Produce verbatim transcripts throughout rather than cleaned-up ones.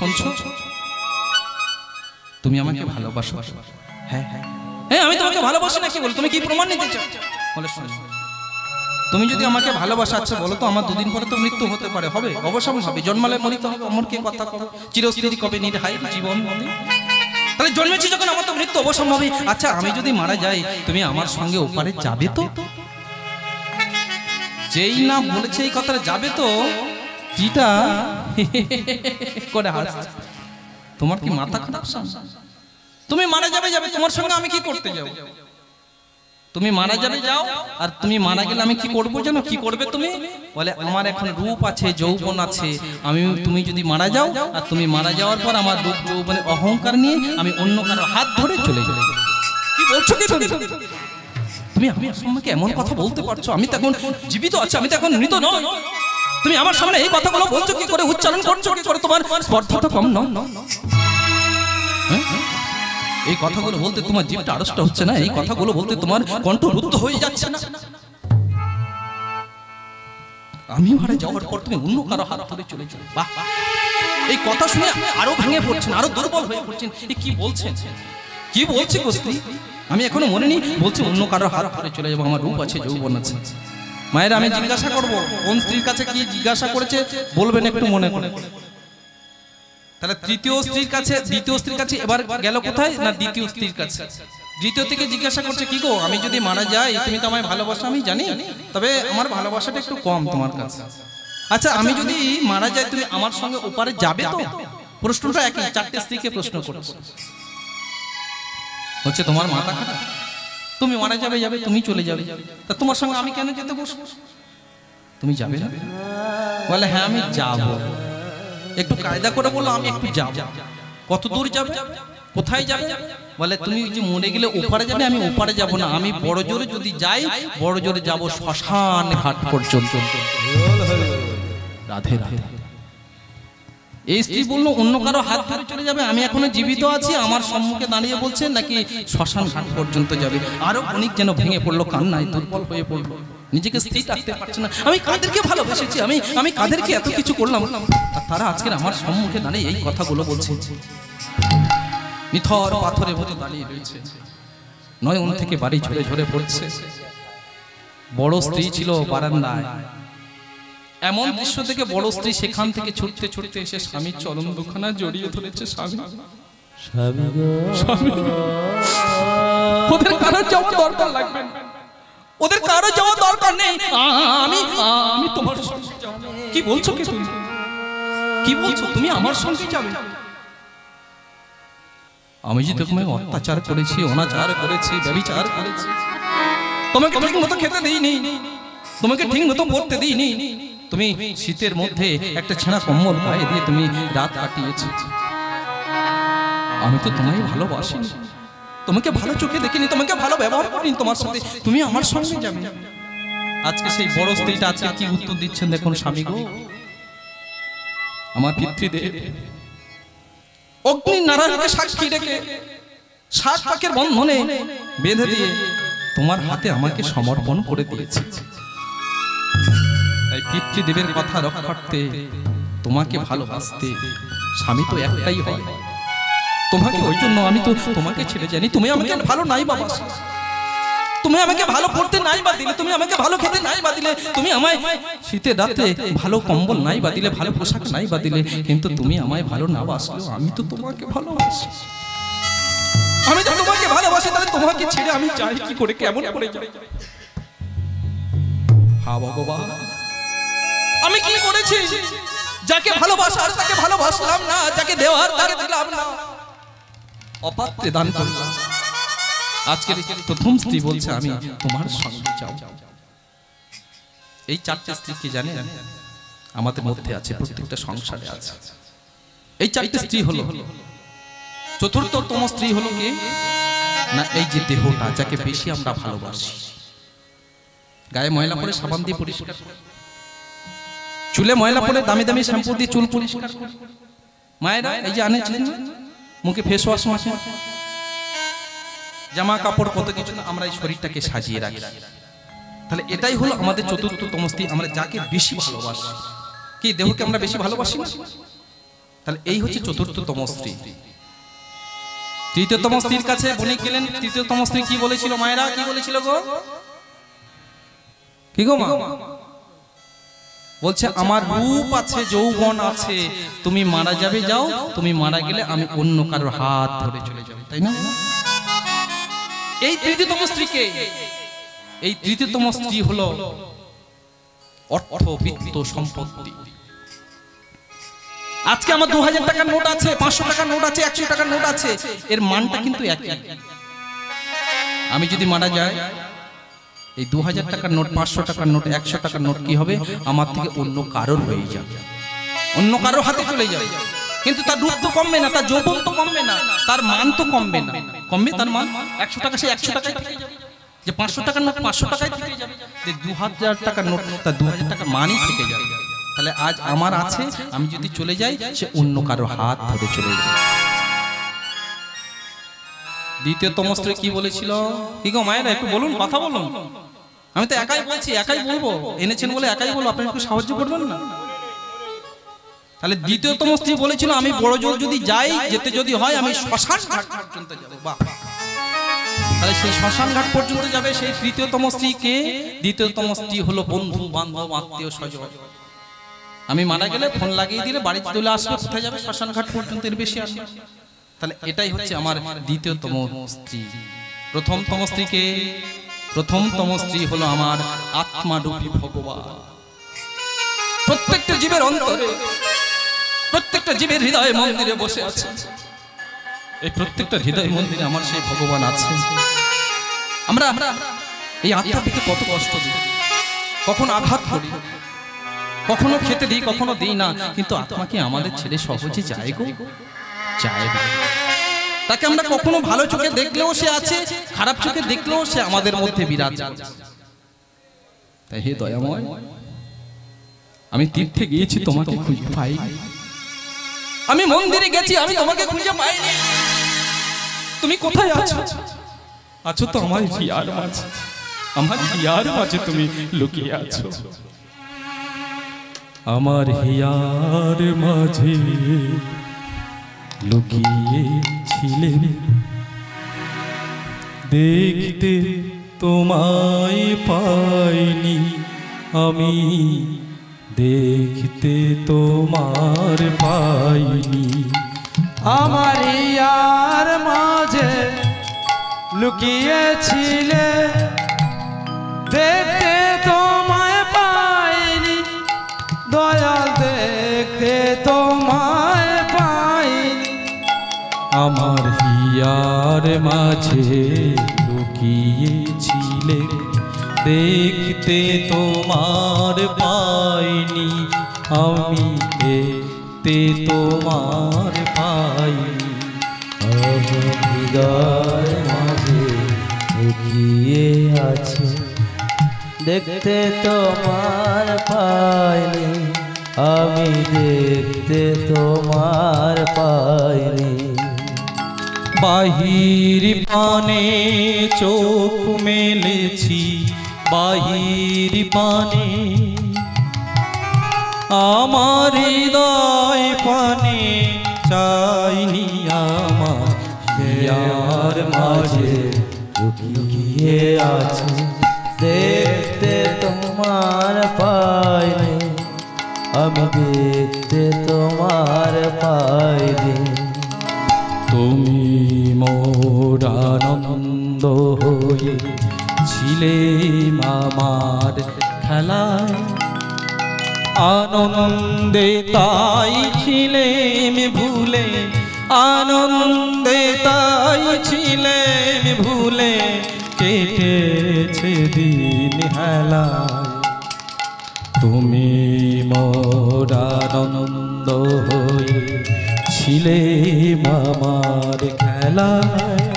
শুনছো? তুমি আমাকে ভালোবাসো? হ্যাঁ হ্যাঁ হ্যাঁ আমি তোমাকে ভালোবাসি না। কি বল, তুমি কি প্রমাণ নিতে চাও? বলে শোনো, তুমি যদি আমাকে ভালোবাসা, আচ্ছা বলো তো, আমার দুদিন পরে তো মৃত্যু হতে পারে, হবে? অবশ্যই হবে। জন্মালে মরিতে হবে, অমর কে কথা কবে, চিরস্থায়ী কবে নির্হায় জীবন বলে। তাহলে জন্মেছি যখন, আমার তো মৃত্যু অবশ্যম্ভাবী। আচ্ছা আমি যদি মারা যাই, তুমি আমার সঙ্গে ওপারে যাবে তো? যেই না বলেছে এই কথাটা যাবে তো, যেটা করে হাসছে। তোমার কি মাথা খারাপ? তুমি মারা যাবে যাবে, তোমার সঙ্গে আমি কি করতে যাব? তুমি মারা যাবে যাও, আর তুমি মারা গেলে আমি কি করবো জানো? কি করবে তুমি? বলে আমার এখন রূপ আছে, যৌবন আছে, আমি তুমি যদি মারা যাও, আর তুমি মারা যাওয়ার পর আমার রূপ যৌবনে অহংকার নিয়ে আমি অন্য কারো হাত ধরে চলে যাই। কি বলছো কি তুমি? তুমি আমি সম্মুখে এমন কথা বলতে পারছো? আমি তো এখন জীবিত আছি, আমি তো এখন মৃত নই। তুমি আমার সামনে এই কথাগুলো বলছো কি করে, উচ্চারণ করছো কি করে? তোমার স্পর্ধা তো কম নয়। এই কথাগুলো বলতে তোমার জীবটা আড়ষ্ট হচ্ছে না? এই কথাগুলো বলতে তোমার কণ্ঠ রুদ্ধ হয়ে যাচ্ছে না? আমি মারা যাওয়ার পর তুমি অন্য কারো হাত ধরে চলে চলে, বাহ! এই কথা শুনে আরো ভেঙে পড়ছেন, আরো দুর্বল হয়ে পড়ছেন। এই কি বলছেন, কি বলছে গো স্ত্রী? আমি এখনো মনে নেই, বলছে অন্য কারো হাত ধরে চলে যাবো, আমার রূপ আছে, যৌবন আছে। মায়েরা আমি জিজ্ঞাসা করবো, কোন স্ত্রীর কাছে কি জিজ্ঞাসা করেছে বলবেন একটু মনে করে। তাহলে তৃতীয় স্ত্রীর কাছে, দ্বিতীয় স্ত্রীর কাছে এবার গেল কোথায় না? দ্বিতীয় স্ত্রীর কাছে। দ্বিতীয় থেকে জিজ্ঞাসা করছে, কি গো আমি যদি মারা যাই, তুমি তো আমায় ভালোবাসো আমি জানি, তবে আমার ভালোবাসাটা একটু কম তোমার কাছে। আচ্ছা আমি যদি মারা যাই, তুমি আমার সঙ্গে ওপারে যাবে তো? প্রশ্নটা একই, চারটে স্ত্রীকে প্রশ্ন করছে। হচ্ছে তোমার মাথা খারাপ? তুমি মারা যাবে যাবে, তুমি চলে যাবে, তা তোমার সঙ্গে আমি কেন যেতে বসবো? তুমি যাবে না? বলে হ্যাঁ আমি যাবো। একটু কায়দা করে বললো, আমি একটু যাব। কত দূর যাবে, কোথায় যাবে? বলে তুমি যে মরে গেলে ওপারে যাবে, আমি ওপারে যাব না, আমি বড় জোরে যদি যাই, বড় জোরে যাব শ্মশান ঘাট পর্যন্ত। রাধে রাধে। এই স্ত্রী বললো অন্য কারো হাত ধরে চলে যাবে, আমি এখনো জীবিত আছি, আমার সম্মুখে দাঁড়িয়ে বলছেন নাকি শ্মশান ঘাট পর্যন্ত যাবে। আরো অনেক যেন ভেঙে পড়লো, কান্নায় দুর্বল হয়ে পড়লো, নিজেকে স্থির রাখতে পারছে না। আমি কাদেরকে ভালোবেসেছি, আমি আমি কাদেরকে এত কিছু করলাম, আর তারা আজকের আমার সম্মুখে দাঁড়িয়ে এই কথাগুলো বলছে। নিথর পাথরের মতো দাঁড়িয়ে রয়েছে, নয়ন থেকে বাড়ি ঝরে ঝরে পড়ছে। বড় স্ত্রী ছিল বারান্দায়, এমন দৃশ্য থেকে বড় স্ত্রী সেখান থেকে ছুটতে ছুটতে এসে স্বামীর চরণ দুখানা জড়িয়ে ধরেছে। স্বামী স্বামী স্বামী, ওদের কারো যাওয়া দরকার লাগবে না, ওদের কারো যাওয়া দরকার নেই, আমি আমি তোমার সঙ্গে যাব। কি বলছো কি তুমি? কি বলছো তুমি আমার সঙ্গে যাবে? আমি যে তোমায় অত্যাচার করেছি, অনাচার করেছি, ব্যভিচার করেছি, তোমাকে ঠিক মতো খেতে দিইনি, তোমাকে ঠিক মতো পড়তে দিইনি, তুমি শীতের মধ্যে একটা ছেঁড়া কম্বল গায়ে দিয়ে তুমি রাত কাটিয়েছো। আমি তো তোমায় ভালোবাসি, তোমাকে ভালো চোখে দেখিনি, তোমাকে ভালো ব্যবহার করিনি তোমার সাথে, তুমি আমার সঙ্গে যাবে। আজকে সেই বড় স্ত্রীটা আজকে কি উত্তর দিচ্ছেন দেখুন। স্বামী গো, আমার পিতৃদেব অগ্নি নারায়ণকে সাক্ষী রেখে সাত পাকের বন্ধনে বেঁধে দিয়ে তোমার হাতে আমাকে সমর্পণ করে দিয়েছে। তাই পিতৃদেবের কথা রক্ষার্থে তোমাকে ভালোবাসতে স্বামী তো একটাই হয়, তোমাকে। ওই জন্য আমি তো তোমাকে ছেড়ে জানি, তুমি আমাকে ভালো নাই বাবা, তুমি আমাকে ভালো পড়তে নাই বা দিলে, তুমি আমাকে ভালো খেতে নাই বা দিলে, তুমি আমায় শীতের রাতে ভালো কম্বল নাই বা দিলে, ভালো পোশাক নাই বা দিলে, কিন্তু তুমি আমায় ভালো না বাসলেও আমি তো তোমাকে ভালোবাসি। আমি তো তোমাকে ভালোবাসি, তাহলে তোমাকে ছেড়ে আমি যাই কি করে, কেমন করে যাই? হ্যাঁ ভগবান, আমি কি করেছি? যাকে ভালোবাসার তাকে ভালোবাসলাম না, যাকে দেওয়ার তাকে দিলাম না, অপাত্রে দান করলাম। আজকে প্রথম স্ত্রী বলছে আমি তোমার সঙ্গে যাও। এই চারটে স্ত্রী কি জানেন আমাদের মধ্যে আছে, প্রত্যেকটা সংসারে আছে। এই চারটে স্ত্রী হলো, চতুর্থতম স্ত্রী হলো কি না, এই যে দেহটা যাকে বেশি আমরা ভালোবাসি, গায়ে ময়লা পড়ে সাবান দিয়ে পরিষ্কার, চুলে ময়লা পড়ে দামি দামি শ্যাম্পু দিয়ে চুল পরিষ্কার, মায়েরা এই যে আনেছেন মুখে ফেস ওয়াশ মাখে, জামা কাপড় কত কিছু আমরা এই শরীরটাকে সাজিয়ে রাখি। তাহলে এটাই হলো আমাদের চতুর্থতম স্ত্রী, আমরা যাকে বেশি ভালোবাসি। কি দেহকে আমরা বেশি ভালোবাসি না? তাহলে এই হচ্ছে চতুর্থতম স্ত্রী। তৃতীয়তম স্ত্রীর কাছে বণিক গেলেন। তৃতীয়তম স্ত্রী কি বলেছিল মায়েরা, কি বলেছিল গো, কি গো মা? বলছে আমার রূপ আছে, যৌবন আছে, তুমি মারা যাবে যাও, তুমি মারা গেলে আমি অন্য কারোর হাত ধরে চলে যাব, তাই না? এই তৃতীয়তম স্ত্রীকে, এই তৃতীয়তম স্ত্রী হলো অর্থ বিত্ত সম্পত্তি। আজকে আমার দু হাজার টাকার নোট আছে, পাঁচশো টাকার নোট আছে, একশো টাকার নোট আছে, এর মানটা কিন্তু একই। আমি যদি মারা যাই, এই দু হাজার টাকার নোট, পাঁচশো টাকার নোট, একশো টাকার নোট কি হবে, আমার থেকে অন্য কারোর হয়ে যাবে, অন্য কারোর হাতে চলে যাবে। কিন্তু তার রূপ তো কমবে না, তার যৌবন তো কমবে না, তার মান তো কমবে না। কমবে তার মান, একশো টাকা সে একশো টাকায় থেকে যাবে, যে পাঁচশো টাকার নোট পাঁচশো টাকায় থেকে যাবে, যে দু হাজার টাকার নোট তার দু হাজার টাকার মানই থেকে যাবে। তাহলে আজ আমার আছে, আমি যদি চলে যাই, সে অন্য কারো হাত ধরে চলে যাবে। দ্বিতীয়তম স্ত্রী কি বলেছিল, কি গো মায়েরা একটু বলুন, কথা বলুন। আমি তো একাই বলছি, একাই বলবো, এনেছেন বলে একাই বলবো, আপনি একটু সাহায্য করবেন না? তাহলে দ্বিতীয়তম স্ত্রী বলেছিল আমি বড় জোর যদি যাই, যেতে যদি হয় আমি শ্মশান ঘাট পর্যন্ত যাব। বাহ, তাহলে সেই শ্মশান ঘাট পর্যন্ত যাবে সেই তৃতীয়তম স্ত্রী কে? দ্বিতীয়তম স্ত্রী হলো বন্ধু বান্ধব আত্মীয় স্বজন। আমি মারা গেলে ফোন লাগিয়ে দিলে বাড়িতে চলে আসবে, কোথায় যাবে? শ্মশান ঘাট পর্যন্ত, এর বেশি আসবে। তাহলে এটাই হচ্ছে আমার দ্বিতীয়তম স্ত্রী। প্রথমতম স্ত্রীকে, প্রথমতম স্ত্রী হলো আমার আত্মারূপী ভগবান। প্রত্যেকটা জীবের অন্তরে, প্রত্যেকটা জীবের হৃদয় মন্দিরে বসে আছে। এই প্রত্যেকটা হৃদয় মন্দিরে আমার সেই ভগবান আছে। আমরা আমরা এই আত্মাকে কত কষ্ট দিই, কখনো আঘাত করি, কখনো খেতে দিই, কখনো দিই না, কিন্তু আত্মাকে আমাদের ছেড়ে সহজে যায় গো, যায় না। তাকে আমরা কখনো ভালো চোখে দেখলেও সে আছে, খারাপ চোখে দেখলেও সে আমাদের মধ্যে বিরাজ করছে। তাই হে দয়াময়, আমি তীর্থে গিয়েছি, তোমাকে খুঁজে পাইনি। আমি মন্দিরে গেছি, আমি তোমাকে খুঁজে পাইনি। তুমি কোথায় আছো? আছো তো আমার হিয়ার মাঝে, আমার হিয়ার মাঝে তুমি লুকিয়ে আছো। আমার হিয়ার মাঝে লুকিয়েছিলেন, দেখতে তোমায় পাইনি আমি, দেখতে তোমার পাইনি। আমার হিয়ার মাঝে লুকিয়েছিলে, দেখতে তোমায় পাইনি দয়াল, দেখতে তোমায় পাইনি। আমার হিয়ার মাঝে লুকিয়েছিলে, দেখতে তোমার পাইনি আমি, দেখতে তোমার পাইনি। আমার হৃদয় মাঝে লুকিয়ে আছে, দেখতে তোমার পাইনি আমি, দেখতে তোমার পাইনি। বাহির পানে চোখ মেলেছি, বাহির পানে আমার হৃদয় পানে চাইনি, আমার হিয়ার মাঝে লুকিয়ে আছে, দেখতে তোমার পাইনি আমি, দেখতে তোমার পাইনি। তুমি মোর আনন্দ হয়ে ছিলে আমার খেলায়, আনন্দে তাই ছিলেম ভুলে, আনন্দে তাই ছিলেম ভুলে, কেটেছে দিন হেলায়। তুমি মোর আনন্দ হয়ে ছিলে আমার খেলায়,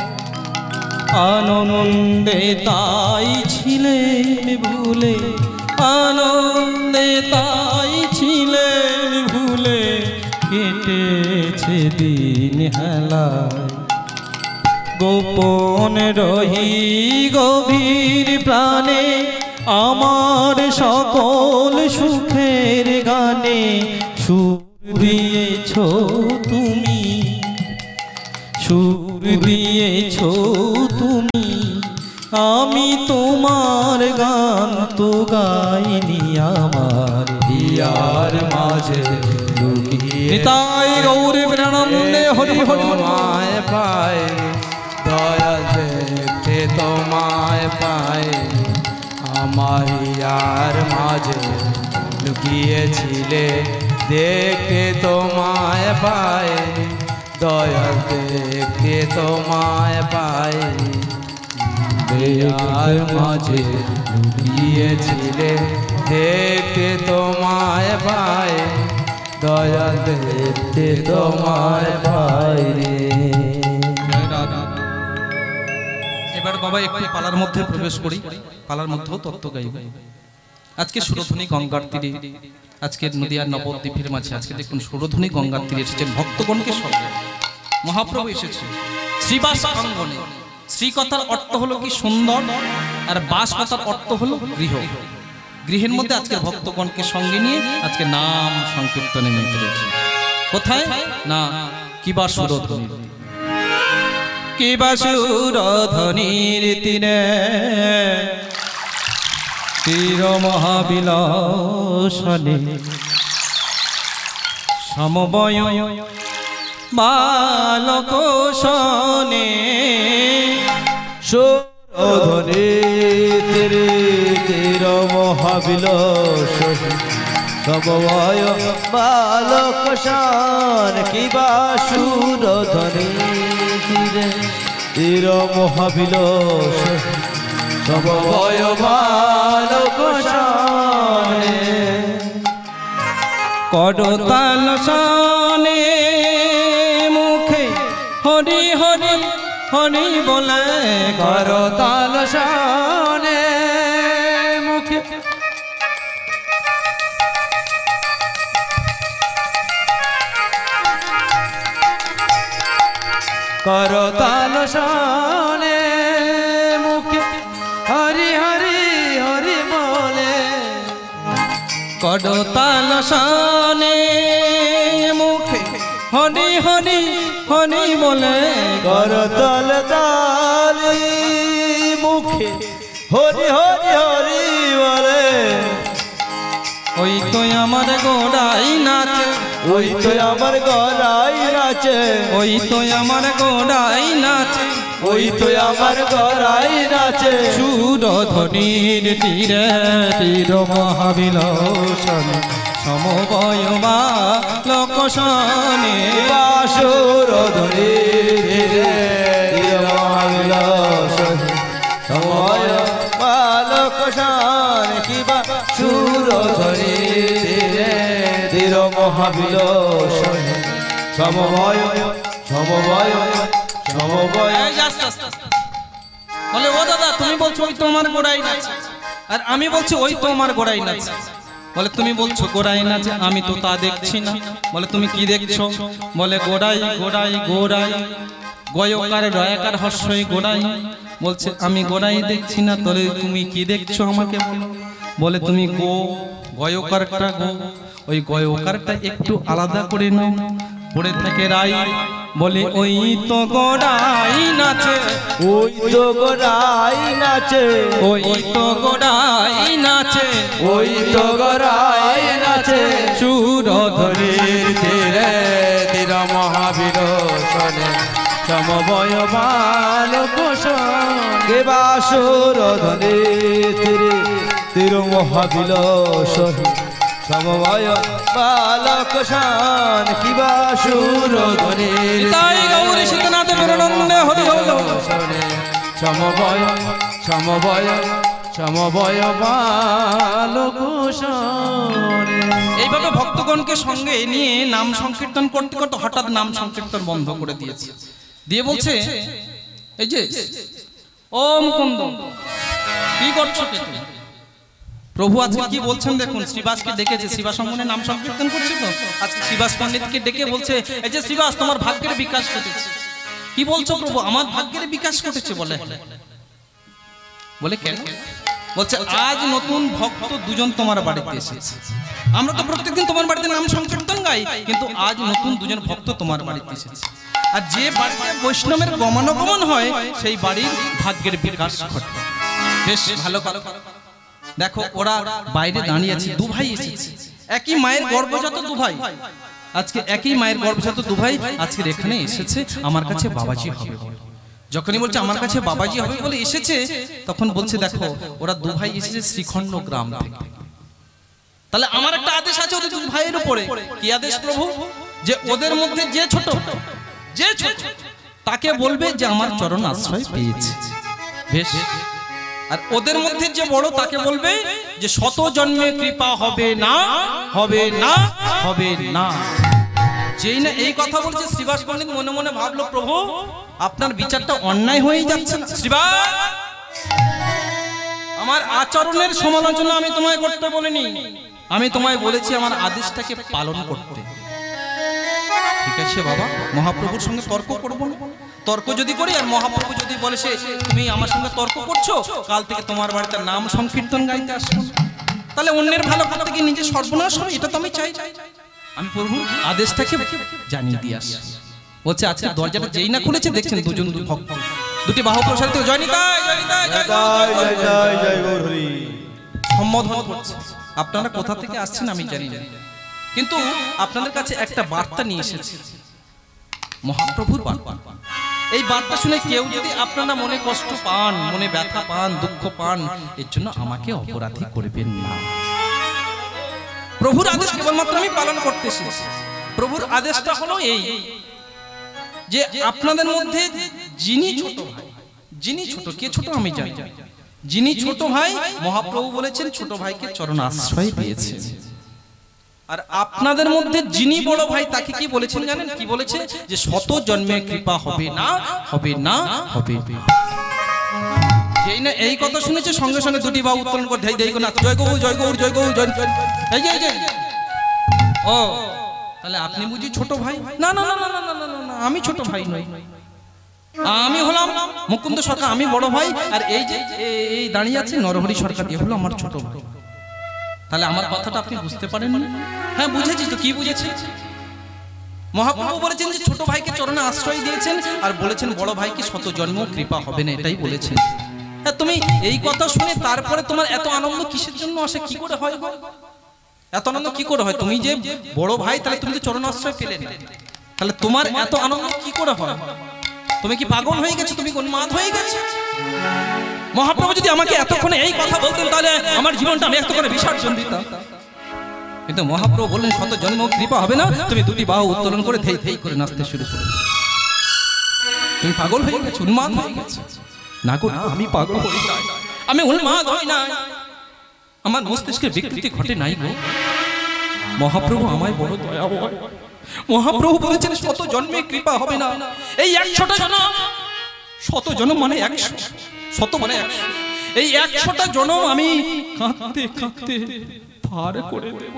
আনন্দে তাই ছিলেম ভুলে, আনন্দে তাই ছিলেম ভুলে, কেটেছে দিন হেলায়। গোপন রহি গভীর প্রাণে আমার সকল সুখের গানে সুর দিয়েছ দিয়েছো তুমি, সুর দিয়েছো তুমি, আমি তোমার গান তো গাইনি আমার হিয়ার মাঝে লুকিয়ে নিতাই গৌরী প্রেমানন্দে হরি হরি হরি। তোমায় পাই দয়াল দেখতে তোমায় পাই, আমার ইয়ার মাঝে লুকিয়েছিলে দেখতে তোমায় পাই, দয়াল দেখতে তোমায় পাই, ইয়ার মাঝে লুকিয়েছিলে দেখতে তোমায় পাই, দয়াল দেখতে তোমায় পাই রে। এবার বাবা একটু পালার মধ্যে প্রবেশ করি, পালার মধ্যেও তত্ত্ব গাইব। আজকে সুরধ্বনি গঙ্গার তীরে, আজকের নদিয়ার নবদ্বীপের মাঝে আজকে দেখুন সুরধ্বনি গঙ্গার তীরে এসেছেন ভক্তগণকে সঙ্গে মহাপ্রভু এসেছে শ্রীবাস অঙ্গনে। শ্রী কথার অর্থ হলো কি সুন্দর, আর বাস কথার অর্থ হলো গৃহ। গৃহের মধ্যে আজকের ভক্তগণকে সঙ্গে নিয়ে আজকে নাম সংকীর্তনে মেতে রয়েছে। কোথায় না কিবা সুরধ্বনি, কিবা সুরধ্বনির তীরে তীর মহাবিলাসনে সমবয় বালক সনে সুরধ্বনি তীরে তীর মহাবিলাস সমবয় বালক শান কিবা সুরধ্বনি তীরে তীর মহাবিলাস সমবয় বালক শানে করতাল সনে মুখে হরি হরি হরি বলে করতাল শানে মুখে করতাল শানে মুখে হরি হরি হরি বলে, করতাল সনে মুখে হরি হরি হরি বলে করতাল তালি মুখে হরি হরি হরি বলে, ওই তো আমার গোড়াই নাচে, ওই তো আমার গলায় নাচে, ওই তো আমার গোড়াই নাচে, ওই তো আমার গলায় নাচে সুরধ্বনির তীরে তীর মহাবিলাসন সমবয় বালক সনে সুরধ্বনি তীরে তীর মহাবিলাস সময় বালক শান কিবা সুরধ্বনি তীরে তীর মহাবিলাস সমবয় সমবয় সমবয়। এই আস্তে আস্তে আস্তে। বলে ও দাদা তুমি বলছো ওই তো আমার গোড়াই নাচে, আর আমি বলছি ওই তো আমার গোড়াই নাচে। বলে তুমি বলছো গোড়াই নাচে, আমি তো তা দেখছি না। বলে তুমি কি দেখছো? বলে গোড়াই গোড়াই গোড়াই গয়কার রয়াকার হর্ষই গোড়াই। বলছে আমি গোড়াই দেখছি না, তবে তুমি কি দেখছো আমাকে বলো। বলে তুমি গো গয়কারটা গো, ওই গয়কারটা একটু আলাদা করে নাও, পড়ে থাকে রাই। বলে ওই তো গোড়াই নাচে, ওই তো গোড়াই নাচে, ওই তো গোড়াই নাচে, ওই তো গড়াই নাচে সুরধ্বনির তীরে তীর মহাবীর সনে সমবয় বালক সনে। কেবা সুরধ্বনি তীরে তীর মহাবিলাস সমবয় বালক শান কিবা সুরধ্বনি তাই গৌরী সীতানাথ প্রেমানন্দে হরি হরি। সনে সমবয় সমবয় সমবয় বালক সনে। এইভাবে ভক্তগণকে সঙ্গে নিয়ে নাম সংকীর্তন করতে করতে হঠাৎ নাম সংকীর্তন বন্ধ করে দিয়েছে। দিয়ে বলছে এই যে ও মুকুন্দ কি করছো তুমি? প্রভু আজকে কি বলছেন দেখুন, শ্রীবাসকে ডেকেছে, শ্রীবাস অঙ্গনে নাম সংকীর্তন করছে তো আজকে শ্রীবাস পণ্ডিতকে ডেকে বলছে এই যে শ্রীবাস তোমার ভাগ্যের বিকাশ ঘটেছে। কি বলছো প্রভু? আমার ভাগ্যের বিকাশ ঘটেছে। বলে বলে কেন? বলছে আজ নতুন ভক্ত দুজন তোমার বাড়িতে এসেছে। আমরা তো প্রত্যেকদিন তোমার বাড়িতে নাম সংকীর্তন গাই, কিন্তু আজ নতুন দুজন ভক্ত তোমার বাড়িতে এসেছে। আর যে বাড়িতে বৈষ্ণবের গমনাগমন হয় সেই বাড়ির ভাগ্যের বিকাশ ঘটে। বেশ ভালো ভালো দেখো, ওরা বাইরে দাঁড়িয়ে আছে, দু ভাই এসেছে, একই মায়ের গর্ভজাত দু ভাই। আজকে একই মায়ের গর্ভজাত দু ভাই আজকে এখানে এসেছে আমার কাছে বাবাজি হবে। যখনই বলছে আমার কাছে বাবাজি হবে বলে এসেছে, তখন বলছে দেখো ওরা দু ভাই এসেছে শ্রীখণ্ড গ্রাম থেকে। তাহলে আমার একটা আদেশ আছে ওদের দু ভাইয়ের উপরে। কি আদেশ প্রভু? যে ওদের মধ্যে যে ছোট যে ছোট তাকে বলবে যে আমার চরণ আশ্রয় পেয়েছে। বেশ। আর ওদের মধ্যে যে বড় তাকে বলবে যে শত জন্মে কৃপা হবে না, হবে না, হবে না। যেই না এই কথা বলছে, শ্রীবাস পণ্ডিত মনে মনে ভাবলো প্রভু আপনার বিচারটা অন্যায় হয়ে যাচ্ছে না। শ্রীবাস, আমার আচরণের সমালোচনা আমি তোমায় করতে বলিনি, আমি তোমায় বলেছি আমার আদেশটাকে পালন করতে। ঠিক আছে বাবা, মহাপ্রভুর সঙ্গে তর্ক করবো না। তর্ক যদি করি আর মহাপ্রভু যদি বলে সে তুমি আমার সঙ্গে তর্ক করছো, কাল থেকে তোমার বাড়িতে নাম সংকীর্তন গাইতে আসবো, তাহলে অন্যের ভালো করতে গিয়ে নিজে সর্বনাশ হবে, এটা তো আমি চাই। আমি প্রভুর আদেশটাকে জানিয়ে দিয়ে আসি। বলছে আজকে দরজাটা যেই না খুলেছে দেখছেন দুজন ভক্ত দুটি বাহু প্রসারিত জয় নিতাই জয় নিতাই জয় জয় জয় জয় গৌর হরি সম্বোধন করছে। আপনারা কোথা থেকে আসছেন আমি জানি না, কিন্তু আপনাদের কাছে একটা বার্তা নিয়ে এসেছি, মহাপ্রভুর বার্তা। এই বার্তা শুনে কেউ যদি আপনারা মনে কষ্ট পান, মনে ব্যথা পান, দুঃখ পান, এর জন্য আমাকে অপরাধী করবেন না। প্রভুর আদেশ কেবলমাত্র আমি পালন করতে এসেছি। প্রভুর আদেশটা হলো এই যে আপনাদের মধ্যে যিনি ছোট ভাই, যিনি ছোট, কে ছোট আমি জানি, যিনি ছোট ভাই মহাপ্রভু বলেছেন ছোট ভাইকে চরণ আশ্রয় দিয়েছে। আর আপনাদের মধ্যে যিনি বড় ভাই তাকে কি বলেছেন জানেন? কি বলেছে? যে শত জন্মে কৃপা হবে না, হবে না, হবে না। যেই না এই কথা শুনেছে সঙ্গে সঙ্গে দুটি বাহু উত্তোলন করে ধেই ধেই করে জয় গৌ জয় গৌর জয় গৌ জয় এই যে এই যে ও তাহলে আপনি বুঝি ছোট ভাই? না না না না না না না, আমি ছোট ভাই নই, আমি হলাম মুকুন্দ সরকার, আমি বড় ভাই। আর এই যে এই দাঁড়িয়ে আছে নরহরি সরকার, এ হলো আমার ছোট ভাই। তাহলে আমার কথাটা আপনি বুঝতে পারেন না? হ্যাঁ বুঝেছি তো। কি বুঝেছি? মহাপ্রভু বলেছেন যে ছোট ভাইকে চরণে আশ্রয় দিয়েছেন আর বলেছেন বড় ভাইকে শত জন্ম কৃপা হবে না, এটাই বলেছেন। হ্যাঁ তুমি এই কথা শুনে তারপরে তোমার এত আনন্দ কিসের জন্য আসে? কি করে হয় গো? এত আনন্দ কি করে হয়? তুমি যে বড় ভাই, তাহলে তুমি যে চরণ আশ্রয় পেলে না, তাহলে তোমার এত আনন্দ কি করে হয়? তুমি কি পাগল হয়ে গেছো? তুমি উন্মাদ হয়ে গেছো? মহাপ্রভু যদি আমাকে এতক্ষণে এই কথা বলতেন তাহলে আমার জীবনটা আমি এতক্ষণে বিসর্জন দিতাম, কিন্তু মহাপ্রভু বললেন শত জন্ম কৃপা হবে না। তুমি দুটি বাহু উত্তোলন করে ধেই ধেই করে নাচতে শুরু করে। তুমি পাগল হয়ে গেছো, উন্মাদ হয়ে গেছো। না গো না, আমি পাগল হই না, আমি উন্মাদ হই না, আমার মস্তিষ্কের বিকৃতি ঘটে নাই গো। মহাপ্রভু আমায় বড় দয়াময়। মহাপ্রভু বলেছেন শত জন্মে কৃপা হবে না। এই একশোটা জন্ম, শত জন্ম মানে একশো, শত মানে একশো, এই একশোটা জন্ম আমি কাঁদতে কাঁদতে পার করে দেব।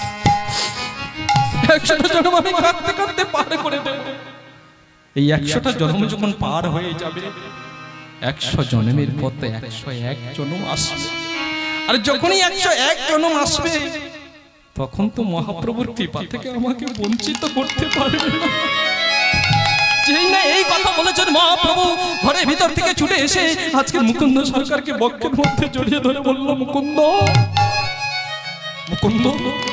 একশোটা জন্ম আমি কাঁদতে কাঁদতে পার করে দেব। এই একশোটা জন্ম যখন পার হয়ে যাবে, একশো জন্মের পথে একশো এক জন্ম আসবে। আর যখনই একশো এক জন্ম আসবে তখন তো মহাপ্রভুর কৃপা থেকে আমাকে বঞ্চিত করতে পারবে না। যেই না এই কথা বলেছেন মহাপ্রভু ঘরের ভিতর থেকে ছুটে এসে আজকে মুকুন্দ সরকারকে বক্ষের মধ্যে জড়িয়ে ধরে বলল, মুকুন্দ মুকুন্দ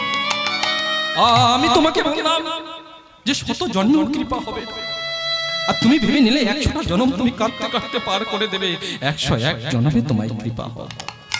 আমি তোমাকে বললাম যে শত জন্ম কৃপা হবে, আর তুমি ভেবে নিলে একশোটা জন্ম তুমি কাঁদতে কাঁদতে পার করে দেবে। একশো এক জন্মে তোমায় কৃপা হবে।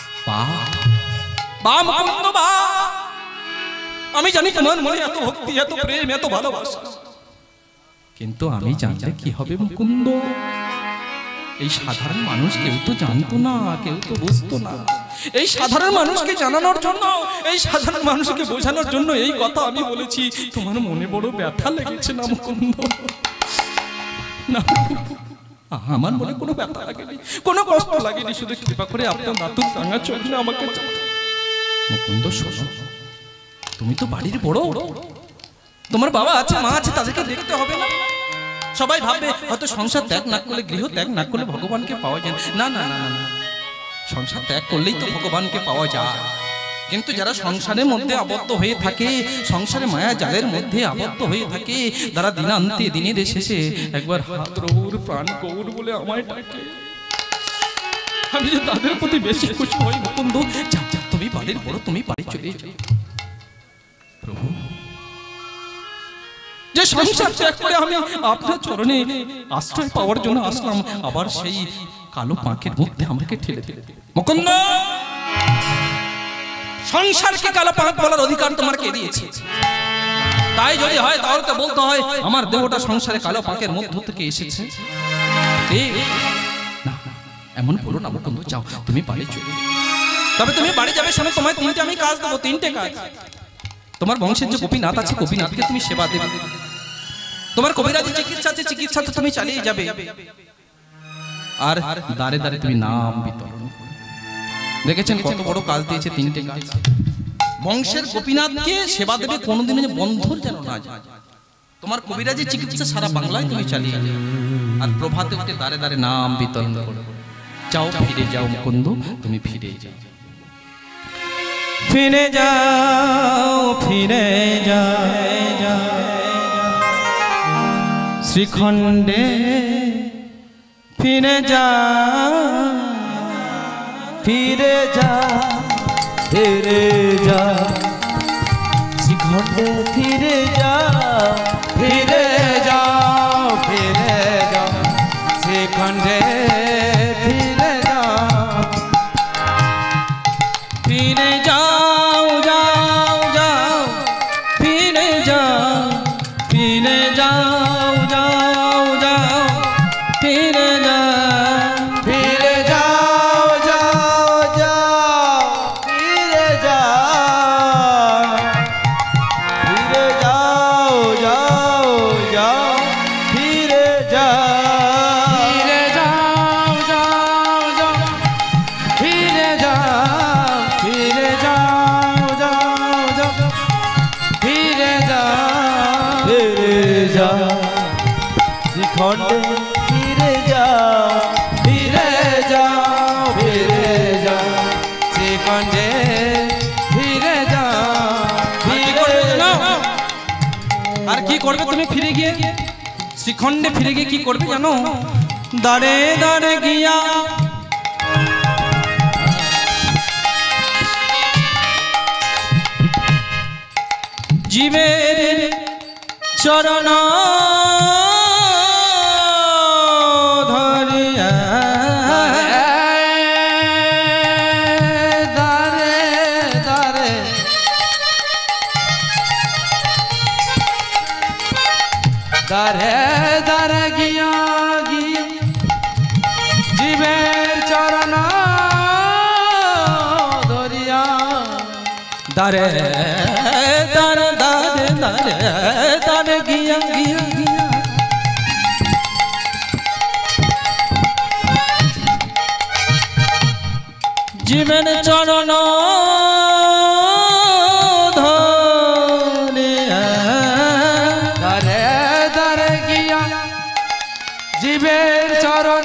বা মুকুন্দ বা, আমি জানি তোমার মনে এত ভক্তি, এত প্রেম, এত ভালোবাসা, কিন্তু আমি জানলে কি হবে মুকুন্দ? এই সাধারণ মানুষ কেউ তো জানতো না, কেউ তো বুঝতো না। এই সাধারণ মানুষকে জানানোর জন্য, এই সাধারণ মানুষকে বোঝানোর জন্য এই কথা আমি বলেছি। তোমার মনে বড় ব্যথা লেগেছে না মুকুন্দ? না, আমার মনে কোনো ব্যথা লাগেনি, কোনো কষ্ট লাগেনি, শুধু কৃপা করে আপনার নাতুক রাঙা চোখ না আমাকে। মুকুন্দ শোনো, তুমি তো বাড়ির বড়, তোমার বাবা আছে, মা আছে, তাদেরকে দেখতে হবে না? সবাই ভাববে হয়তো সংসার ত্যাগ না করলে, গৃহ ত্যাগ না করলে ভগবানকে পাওয়া যায় না। না না না না, সংসার ত্যাগ করলেই তো ভগবানকে পাওয়া যায়। কিন্তু যারা সংসারের মধ্যে আবদ্ধ হয়ে থাকে, সংসারে মায়া জালের মধ্যে আবদ্ধ হয়ে থাকে, তারা দিনান্তে দিনের শেষে একবার হাত রৌর প্রাণ গৌর বলে আমায় ডাকে। আমি যে তাদের প্রতি বেশি খুশি হই মুকুন্দ, যা যা তুমি বাড়ির বড়, তুমি বাড়ি চলে যাও। প্রভু, যে সংসার ত্যাগ করে আমি আপনার চরণে আশ্রয় পাওয়ার জন্য আসলাম, আবার সেই কালো পাঁকের মধ্যে আমাকে ঠেলে দিলে। মুকুন্দ, সংসারকে কালো পাঁক বলার অধিকার তোমার কে দিয়েছে? তাই যদি হয় তাহলে তো বলতে হয় আমার দেহটা সংসারে কালো পাঁকের মধ্য থেকে এসেছে। না, এমন বলো না মুকুন্দ, যাও তুমি বাড়ি চলে। তবে তুমি বাড়ি যাবে, শোনো তোমায় তিনটে আমি কাজ দেবো, তিনটে কাজ। তোমার বংশের যে গোপীনাথ আছে, গোপীনাথকে তুমি সেবা দেবে। তোমার কবিরাজি চিকিৎসা আছে, চিকিৎসা তো তুমি চালিয়ে যাবে। আর দাঁড়ে দাঁড়ে তুমি নাম বিতরণ। দেখেছেন কত বড় কাজ দিয়েছে, তিনটে কাজ। বংশের গোপীনাথকে সেবা দেবে, কোনোদিনও বন্ধুর যেন না যায়। তোমার কবিরাজি চিকিৎসা সারা বাংলায় তুমি চালিয়ে যাবে। আর প্রভাতে উঠে দাঁড়ে দাঁড়ে নাম বিতরণ করো। যাও, ফিরে যাও মুকুন্দ, তুমি ফিরে যাও। ফিরে যাও, ফিরে যাও শ্রীখণ্ডে, ফিরে যাও, ফিরে যা, ফিরে যা শ্রীখণ্ডে, ফিরে যা, ফিরে যাও, ফিরে যাও শ্রীখণ্ডে, ফিরে যাও, ফিরে যাও, যাও যাও, ফিরে যাও, ফিরে যাও, যাও যাও, ফিরে যাও, ফিরে যাও, যাও যাও, ফিরে যা, ফিরে যাও, যাও যাও, ফিরে যা, ফিরে যাও, যাও যাও, ফিরে যাও, ফিরে যাও, যাও যাও, ফিরে যাও, ফিরে যা শ্রীখণ্ডে, ফিরে যা, ফিরে যাও, ফিরে যাও শ্রীখণ্ডে, ফিরে যাও, ফিরে যাও। আর কি করবে তুমি ফিরে গিয়ে? শ্রীখণ্ডে ফিরে গিয়ে কি করবে জানো? দাঁড়ে দাঁড়ে গিয়া জীবের চরণ ধরিয়া, দারে দারে দারে দারে গিয়া গিয়া জীবের চরণ ধরিয়া, দাঁড়ে দাঁড়ে দাঁড়ে দাঁড়ে দাঁড়ে গিয়া গিয়া গিয়া জীবের চরণ ধরিয়া, দারে দারে গিয়া জীবের চরণ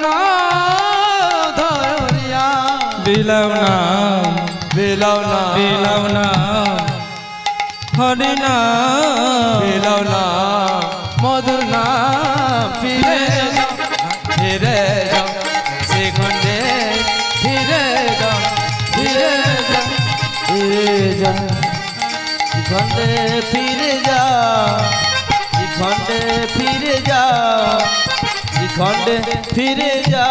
ধরিয়া, বিলাও না, বিলাও না, বিলাও না হরি না, বিলাও না মধুর না, ফিরে যাও, ফিরে যাও শ্রীখণ্ডে, ফিরে যাও, ফিরে যাও, ফিরে যা শ্রীখণ্ডে, ফিরে যা শ্রীখণ্ডে, ফিরে যা শ্রীখণ্ডে, ফিরে যা।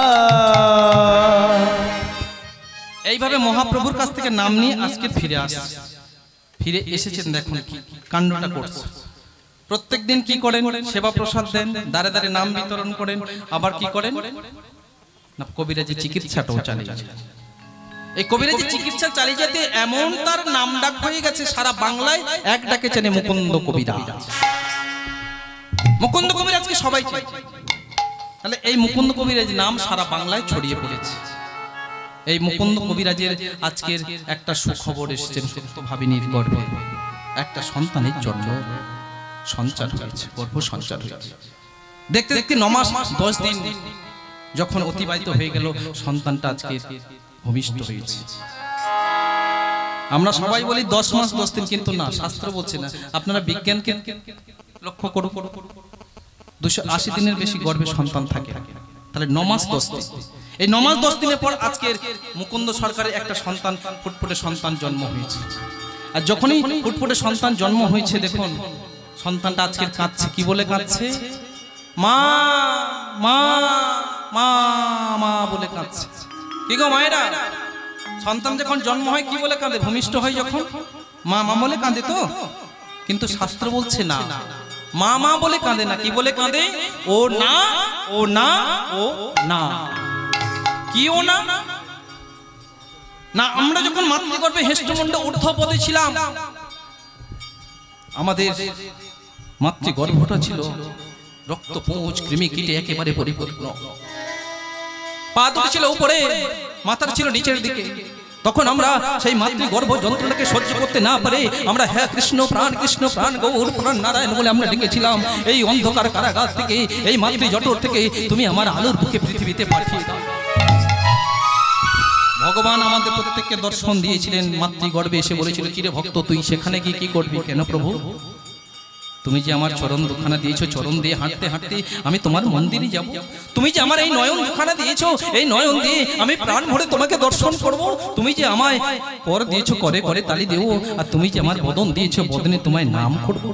এইভাবে মহাপ্রভুর কাছ থেকে নাম নিয়ে আজকে ফিরে আসছে। ফিরে এসেছেন, দেখুন কি কাণ্ডটা করছে। প্রত্যেক দিন কি করেন? সেবা প্রসাদ দেন, দাঁড়ে দাঁড়ে নাম বিতরণ করেন, আবার কি করেন না কবিরাজি চিকিৎসাটাও চালিয়ে যান। এই কবিরাজি চিকিৎসা চালিয়ে যেতে এমন তার নাম ডাক হয়ে গেছে সারা বাংলায়, এক ডাকে চেনে মুকুন্দ কবিরাজ। মুকুন্দ কবিরাজকে সবাই চেনে। তাহলে এই মুকুন্দ কবিরাজ নাম সারা বাংলায় ছড়িয়ে পড়েছে। এই মুকুন্দ কবিরাজের আজকের একটা সুখবর এসেছেন সত্যভাবিনীর গর্ভে একটা সন্তানের জন্ম সঞ্চার হয়েছে, গর্ভ সঞ্চার হয়েছে। দেখতে দেখতে ন মাস দশ দিন যখন অতিবাহিত হয়ে গেল, সন্তানটা আজকে ভূমিষ্ঠ হয়েছে। আমরা সবাই বলি দশ মাস দশ দিন, কিন্তু না, শাস্ত্র বলছে না। আপনারা বিজ্ঞানকে লক্ষ্য করুন, দুশো আশি দিনের বেশি গর্ভে সন্তান থাকে, তাহলে ন মাস দশ দিন। এই ন মাস দশ দিনের পর আজকের মুকুন্দ সরকারের একটা সন্তান, ফুটফুটে সন্তান জন্ম হয়েছে। আর যখনই ফুটফুটে সন্তান জন্ম হয়েছে, দেখুন সন্তানটা আজকের কাঁদছে। কি বলে কাঁদছে? মা মা মা মা বলে কাঁদছে। কি গো মায়েরা, সন্তান যখন জন্ম হয় কি বলে কাঁদে? ভূমিষ্ঠ হয় যখন মা মা বলে কাঁদে তো। কিন্তু শাস্ত্র বলছে না, মা মা বলে কাঁদে না। কি বলে কাঁদে? ও না ও না ও না। কি ও না না? আমরা যখন মাতৃগর্ভে হেষ্টমুণ্ড ঊর্ধ্বপদে ছিলাম, আমাদের মাতৃগর্ভটা ছিল রক্ত পুঁজ কৃমি কীটে একেবারে পরিপূর্ণ। পা দুটো ছিল উপরে, মাথাটা ছিল নিচের দিকে। তখন আমরা সেই মাতৃগর্ভ যন্ত্রণাকে সহ্য করতে না পারে আমরা হ্যাঁ কৃষ্ণ প্রাণ কৃষ্ণ প্রাণ গৌর প্রাণ নারায়ণ বলে আমরা ডেকেছিলাম। এই অন্ধকার কারাগার থেকে, এই মাতৃ জঠর থেকে তুমি আমার আলোর বুকে পৃথিবীতে পাঠিয়ে দাও। ভগবান আমাদের প্রত্যেককে দর্শন দিয়েছিলেন। মাতৃগর্ভে এসে বলেছিল, কিরে ভক্ত, তুই সেখানে গিয়ে কি করবি? কেন প্রভু, তুমি যে আমার চরণ দুখানা দিয়েছো, চরণ দিয়ে হাঁটতে হাঁটতে আমি তোমার মন্দিরে যাব। তুমি যে আমার এই নয়ন দুখানা দিয়েছো, এই নয়ন দিয়ে আমি প্রাণ ভরে তোমাকে দর্শন করব। তুমি যে আমায় কর দিয়েছো, করে করে তালি দেবো। আর তুমি যে আমার বদন দিয়েছো, বদনে তোমায় নাম করবো।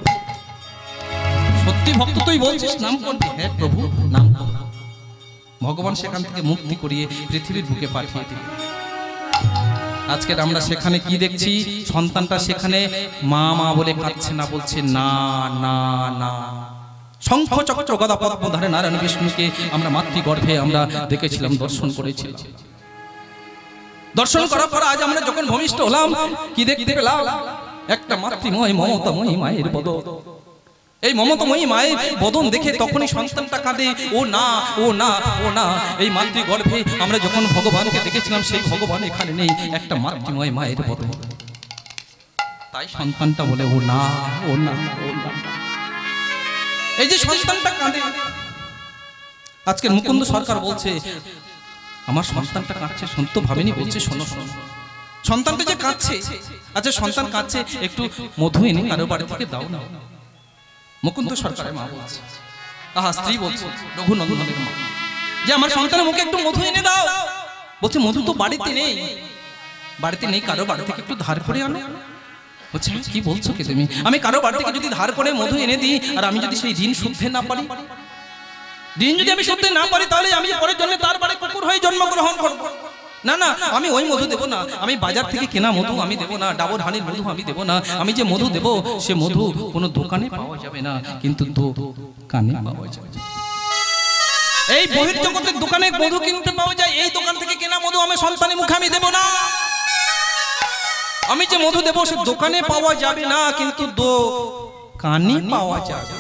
সত্যি ভক্ত তুই বলছিস নাম করবি? হ্যাঁ প্রভু, নাম করব। ভগবান সেখান থেকে মুক্তি করিয়ে পৃথিবীর বুকে পাঠিয়ে দিল। আজকে আমরা সেখানে কি দেখছি? সন্তানটা সেখানে মা মা বলে কাঁদছে না, বলছে না না না। শঙ্খ চক্র গদা পদ্ম ধারে নারায়ণ বিষ্ণুকে আমরা মাতৃগর্ভে আমরা দেখেছিলাম, দর্শন করেছিলাম। দর্শন করার পর আজ আমরা যখন ভূমিষ্ঠ হলাম, কি দেখতে পেলাম? একটা মাতৃময় মমতাময়ী মায়ের বদন। এই মমতাময়ী মায়ের বদন দেখে তখনই সন্তানটা কাঁদে, ও না ও না ও না। এই মাতৃগর্ভে আমরা যখন ভগবানকে দেখেছিলাম, সেই ভগবান এখানে নেই, একটা মাতৃময় মায়ের বদন। তাই সন্তানটা বলে, ও না ও না ও না। এই যে সন্তানটা কাঁদে, আজকের মুকুন্দ সরকার বলছে আমার সন্তানটা কাঁদছে। সন্ত ভাবিনি বলছে, শোনো শোনো, সন্তানটা যে কাঁদছে, আচ্ছা সন্তান কাঁদছে, একটু মধু এনে কারো বাড়ি থেকে দাও না। মুকুন্দ সরকারের মা বলছে, আহা স্ত্রী বলছে, রঘুনন্দনের মা, যে আমার সন্তানের মুখে একটু মধু এনে দাও। বলছে মধু তো বাড়িতে নেই। বাড়িতে নেই, কারো বাড়ি থেকে একটু ধার করে আনো। বলছে কি বলছো কি তুমি? আমি কারো বাড়ি থেকে যদি ধার করে মধু এনে দিই, আর আমি যদি সেই ঋণ শুদ্ধে না পারি, ঋণ যদি আমি শুদ্ধে না পারি, তাহলে আমি পরের জন্য তার বাড়ি কুকুর হয়ে জন্মগ্রহণ করবো। না না, আমি ওই মধু দেবো না। আমি বাজার থেকে কেনা মধু আমি দেবো না, ডাবর হানির মধু আমি দেবো না। আমি যে মধু দেবো, সে মধু কোনো দোকানে পাওয়া যাবে না, কিন্তু দোকানে পাওয়া যাবে। এই বহির্জগতের দোকানে মধু কিনতে পাওয়া যায়, এই দোকান থেকে কেনা মধু আমি সন্তানের মুখে আমি দেবো না। আমি যে মধু দেবো, সে দোকানে পাওয়া যাবে না, কিন্তু দোকানে পাওয়া যাবে।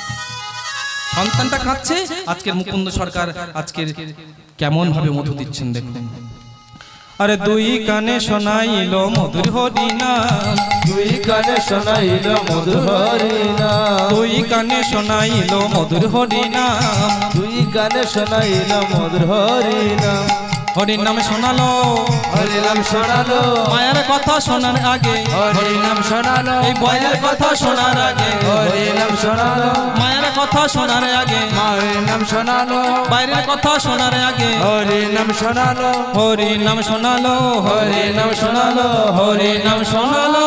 সন্তানটা কাঁদছে। আজকের মুকুন্দ সরকার আজকের কেমন ভাবে মধু দিচ্ছেন দেখুন। আরে দুই কানে শোনাইল মধুর হরিনাম, দুই কানে শোনাইল মধুর হরিনাম, দুই কানে শোনাইল মধুর হরিনাম, দুই কানে শোনাইল মধুর হরিনাম। হরিনাম শোনালো, হরিনাম শোনালো, মায়ের কথা শোনার আগে, হরিনাম শোনালো, এই বয়ের কথা শোনার আগে, হরিনাম শোনালো, মায়ের কথা শোনার আগে, হরিনাম শোনালো, বাইরের কথা শোনার আগে, হরিনাম শোনালো, হরিনাম শোনালো, হরিনাম শোনালো, হরিনাম শোনালো।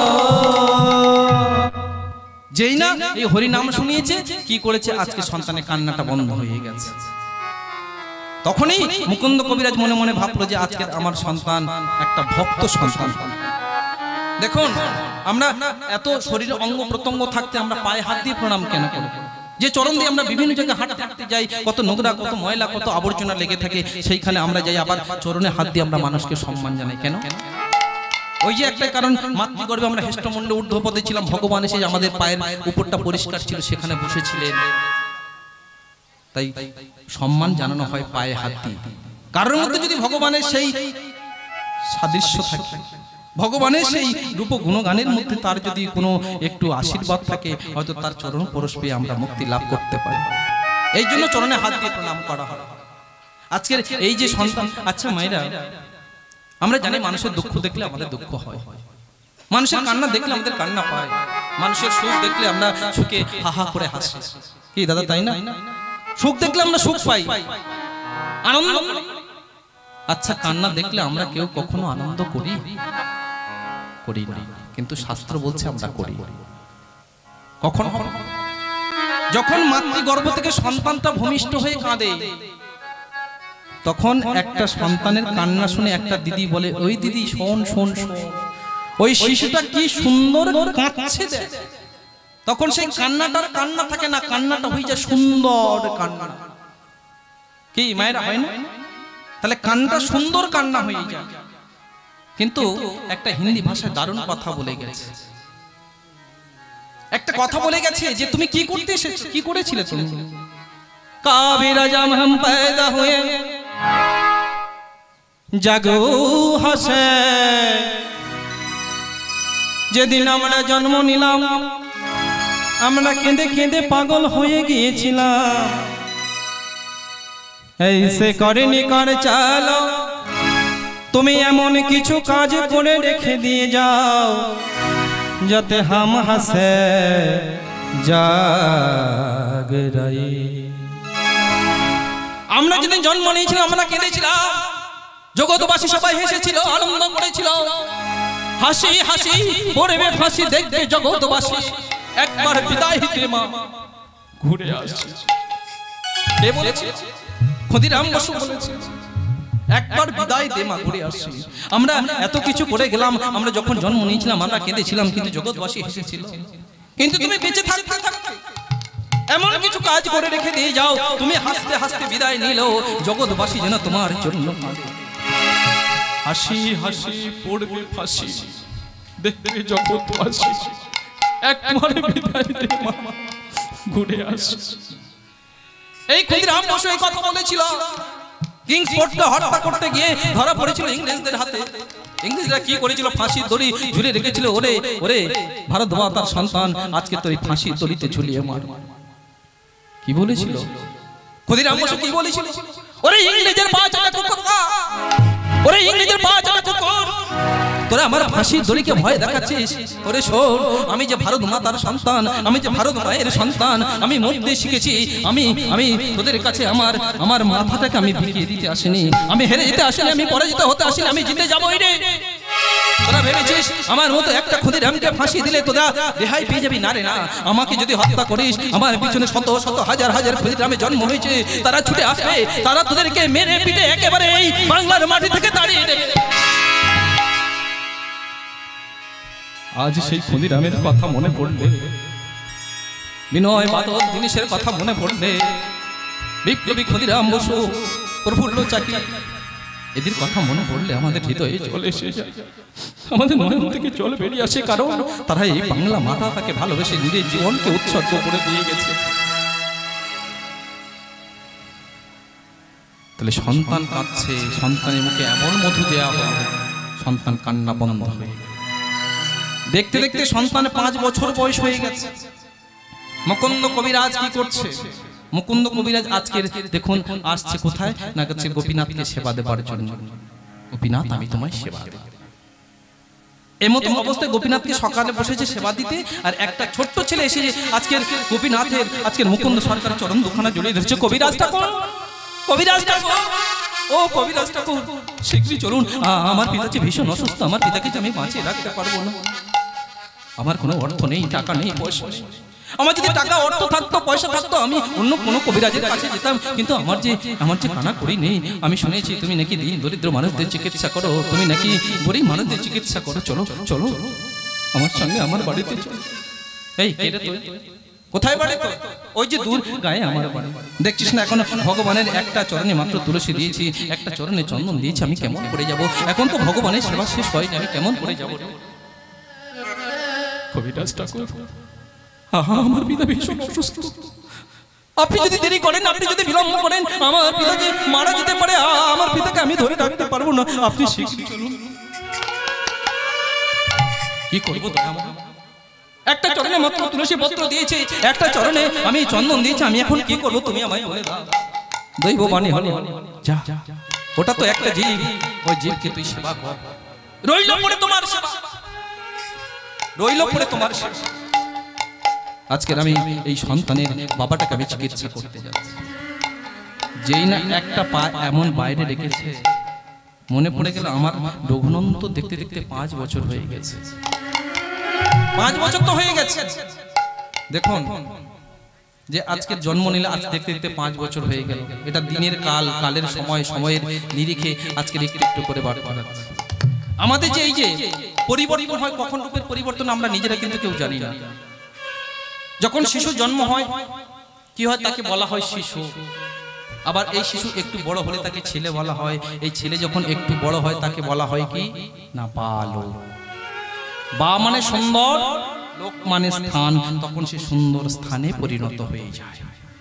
যেই না এই হরিনাম শুনিয়েছে, কি করেছে? আজকে সন্তানের কান্নাটা বন্ধ হয়ে গেছে। তখনই মুকুন্দ কবিরাজ মনে মনে ভাবলো যে আজকে আমার সন্তান একটা ভক্ত সন্তান। দেখুন, আমরা এত শরীরে অঙ্গ প্রত্যঙ্গ থাকতে আমরা পায়ে হাত দিয়ে প্রণাম কেন করি? যে চরণ দিয়ে আমরা বিভিন্ন জায়গায় হাঁটতে হাঁটতে যাই, কত নোংরা, কত ময়লা, কত আবর্জনা লেগে থাকে, সেইখানে আমরা যাই, আবার চরণে হাত দিয়ে আমরা মানুষকে সম্মান জানাই কেন? ওই যে একটা কারণ, মাতৃগর্ভে আমরা হেষ্টমুণ্ডে ঊর্ধ্বপদে ছিলাম, ভগবান এসে আমাদের পায়ের উপরটা পরিষ্কার ছিল, সেখানে বসেছিলেন। তাই সম্মান জানানো হয় পায়ে হাত দিয়ে। কারোর মধ্যে যদি ভগবানের সেই সাদৃশ্য থাকে, ভগবানের সেই রূপ গুণগানের মধ্যে তার যদি কোনো একটু আশীর্বাদ থাকে, হয়তো তার চরণ পরশ পেয়ে আমরা মুক্তি লাভ করতে পারি। এই জন্য চরণে হাত দিয়ে প্রণাম করা হয়। আজকের এই যে সন্তান, আচ্ছা মায়েরা, আমরা জানি মানুষের দুঃখ দেখলে আমাদের দুঃখ হয়, মানুষের কান্না দেখলে আমাদের কান্না পায়, মানুষের সুখ দেখলে আমরা সুখে হা হা করে হাসি। কি দাদা তাই না? সুখ দেখলে আমরা সুখ পাই, আনন্দ। আচ্ছা, কান্না দেখলে আমরা কেউ কখনো আনন্দ করি? করি না, কিন্তু শাস্ত্র বলছে আমরা করি। কখন? যখন মাতৃগর্ভ থেকে সন্তানটা ভূমিষ্ঠ হয়ে কাঁদে, তখন একটা সন্তানের কান্না শুনে একটা দিদি বলে, ওই দিদি শোন শোন শোন, ওই শিশুটা কি সুন্দর কাঁদছে। তখন সেই কান্নাটার কান্না থাকে না, কান্নাটা হয়ে যায় সুন্দর কান্না। কি মায়েরা হয় না? তাহলে কান্নাটা সুন্দর কান্না হয়ে যায়। কিন্তু একটা হিন্দি ভাষায় দারুণ কথা বলে গেছে, একটা কথা বলে গেছে যে তুমি কি করতে এসেছো, কি করেছিলে তুমি? কাবিরা জাম হাম পয়দা হুয়ে জাগো হাসে, যেদিন আমরা জন্ম নিলাম আমরা কেঁদে কেঁদে পাগল হয়ে গিয়েছিলাম। এইসে করেনি কর চালো, তুমি এমন কিছু কাজ করে রেখে দিয়ে যাও যাতে হাম হাসে জাগ রাই। আমরা যেদিন জন্ম নিয়েছিলাম আমরা কেঁদেছিলাম, জগৎবাসী সবাই হেসেছিল, আনন্দ করেছিল, হাসি হাসি পড়বে ফাঁসি দেখবে জগৎবাসী, একবার বিদায় দিতে মা ঘুরে আসছে। কে বলেছে? ক্ষুদিরাম বসু বলেছে, একবার বিদায় দে মা ঘুরে আসছি। আমরা এত কিছু করে গেলাম, আমরা যখন জন্ম নিয়েছিলাম আমরা কেঁদেছিলাম, কিন্তু জগৎবাসী হেসেছিল। কিন্তু তুমি বেঁচে থাকতে থাকতে এমন কিছু কাজ করে রেখে দিয়ে যাও, তুমি হাসতে হাসতে বিদায় নিলেও জগৎবাসী যেন তোমার জন্য হাসি হাসি পড়বে ফাঁসি দেখবে জগৎবাসী, একবার বিদায় দে মা ঘুরে আসছি। এই ক্ষুদিরাম বসু এই কথা বলেছিল। কিংস ফোর্টটা হত্যা করতে গিয়ে ধরা পড়েছিল ইংরেজদের হাতে। ইংরেজরা কি করেছিল? ফাঁসির দড়ি ঝুলে রেখেছিল। ওরে ওরে ভারত মাতার সন্তান, আজকে তো এই ফাঁসির দড়িতে ঝুলিয়ে মার। কি বলেছিল ক্ষুদিরাম বসু? কি বলেছিল? ওরে ইংরেজের পা চাটা কুকুর, ওরে ইংরেজের পা চাটা কুকুর, তোরা আমার ফাঁসির দড়িকে ভয় দেখাচ্ছিস। ওরে শোন, আমি যে ভারত মাতার সন্তান, আমি যে ভারত মায়ের সন্তান, আমি মরতে শিখেছি। আমি আমি তোদের কাছে আমার আমার মাথাটাকে আমি বিকিয়ে দিতে আসিনি, আমি হেরে যেতে আসিনি, আমি পরাজিত হতে আসিনি, আমি জিতে যাবোই রে। তোরা ভেবেছিস আমার মতো একটা ক্ষুদিরামকে ফাঁসি দিলে তোরা রেহাই পেয়ে যাবি? না রে না, আমাকে যদি হত্যা করিস, আমার পিছনে শত শত হাজার হাজার ক্ষুদিরামে জন্ম হয়েছে, তারা ছুটে আসবে, তারা তোদেরকে মেরে পিটে একেবারে এই বাংলার মাটি থেকে তাড়িয়ে দেবে। আজ সেই ক্ষুদিরামের কথা মনে পড়লে, বিনয় বাদল দীনেশের কথা মনে পড়লে, বিপ্লবী ক্ষুদিরাম বসু, প্রফুল্ল চাকি, এদের কথা মনে পড়লে আমাদের হৃদয়ে চলে এসে যায়, আমাদের মন থেকে জল বেরিয়ে আসে। কারণ তারা এই বাংলা মাতা তাকে ভালোবেসে নিজের জীবনকে উৎসর্গ করে দিয়ে গেছে। তাহলে সন্তান কাঁদছে, সন্তানের মুখে এমন মধু দেয়া হয়, সন্তান কান্না বন্ধ হবে। দেখতে দেখতে সন্তানের পাঁচ বছর বয়স হয়ে গেছে। মুকুন্দ কবিরাজ কি করছে? মুকুন্দ কবিরাজ আজকের দেখুন আসছে কোথায় না, কাছে গোপীনাথকে সেবা দেবার জন্য। গোপীনাথ, আমি তোমায় সেবা দেব। এমতো অবস্থায় গোপীনাথকে সকালে বসেছে সেবা দিতে, আর একটা ছোট্ট ছেলে এসে আজকের গোপীনাথের আজকের মুকুন্দ সরকারের চরণ দুখানা জড়িয়ে ধরছে। কবিরাজ ঠাকুর, কবিরাজ ঠাকুর, ও কবিরাজ ঠাকুর, শীঘ্রই চলুন, আমার পিতা যে ভীষণ অসুস্থ, আমার পিতাকে যে আমি বাঁচিয়ে রাখতে পারবো না। আমার কোনো অর্থ নেই, টাকা নেই, পয়সা নেই। আমার যদি টাকা অর্থ থাকতো, পয়সা থাকতো, আমি অন্য কোনো কবিরাজের কাছে যেতাম, কিন্তু আমার যে আমার যে কানা করি নেই। আমি শুনেছি তুমি নাকি দিন দরিদ্র মানুষদের চিকিৎসা করো, তুমি নাকি গরিব মানুষদের চিকিৎসা করো, চলো চলো আমার সঙ্গে আমার বাড়িতে চলো। এই কেটে তো কোথায় বাড়ি? তো ওই যে দূর গায়ে আমার বাড়ি। দেখছিস না এখন ভগবানের একটা চরণে মাত্র তুলসী দিয়েছি, একটা চরণে চন্দন দিয়েছি, আমি কেমন করে যাব? এখন তো ভগবানের সেবা শেষ হয়নি, আমি কেমন করে যাব? কবিরাজ ঠাকুর, আমার পিতা ভীষণ অসুস্থ, আপনি যদি দেরি করেন, আপনি যদি বিলম্ব করেন, আমার পিতা যে মারা যেতে পারে, আমার পিতাকে আমি ধরে রাখতে পারবো না, আপনি শীঘ্রই চলুন। কি করবো? একটা চরণে মাত্র তুলসী পত্র দিয়েছি, একটা চরণে আমি চন্দন দিয়েছি, আমি এখন কি করবো তুমি আমায় বলে দাও। দৈব বাণী হলো, যা ওটা তো একটা জীব, ওই জীবকে তুই সেবা কর। রইল পড়ে তোমার সেবা, রইল পড়ে তোমার সেবা। আজকের আমি এই সন্তানের বাবাটাকে আমি চিকিৎসা করতে যাচ্ছি, যেই না একটা পা এমন বাইরে রেখেছে, মনে পড়ে গেল আমার রঘুনন্দ দেখতে দেখতে পাঁচ বছর হয়ে গেছে। পাঁচ বছর তো হয়ে গেছে। দেখুন যে আজকের জন্ম নিলে আজ দেখতে দেখতে পাঁচ বছর হয়ে গেল। এটা দিনের কাল, কালের সময়, সময়ের নিরিখে আজকের একটু একটু করে বার করা যাচ্ছে। আমাদের যে এই যে পরিবর্তন হয়, কখন রূপের পরিবর্তন আমরা নিজেরা কিন্তু কেউ জানি না। যখন শিশু জন্ম হয় কি হয়, তাকে বলা হয় শিশু। আবার এই শিশু একটু বড় হলে তাকে ছেলে বলা হয়। এই ছেলে যখন একটু বড় হয় তাকে বলা হয় কি না বালক। বা মানে সুন্দর, লোক মানে স্থান, তখন সে সুন্দর স্থানে পরিণত হয়ে যায়।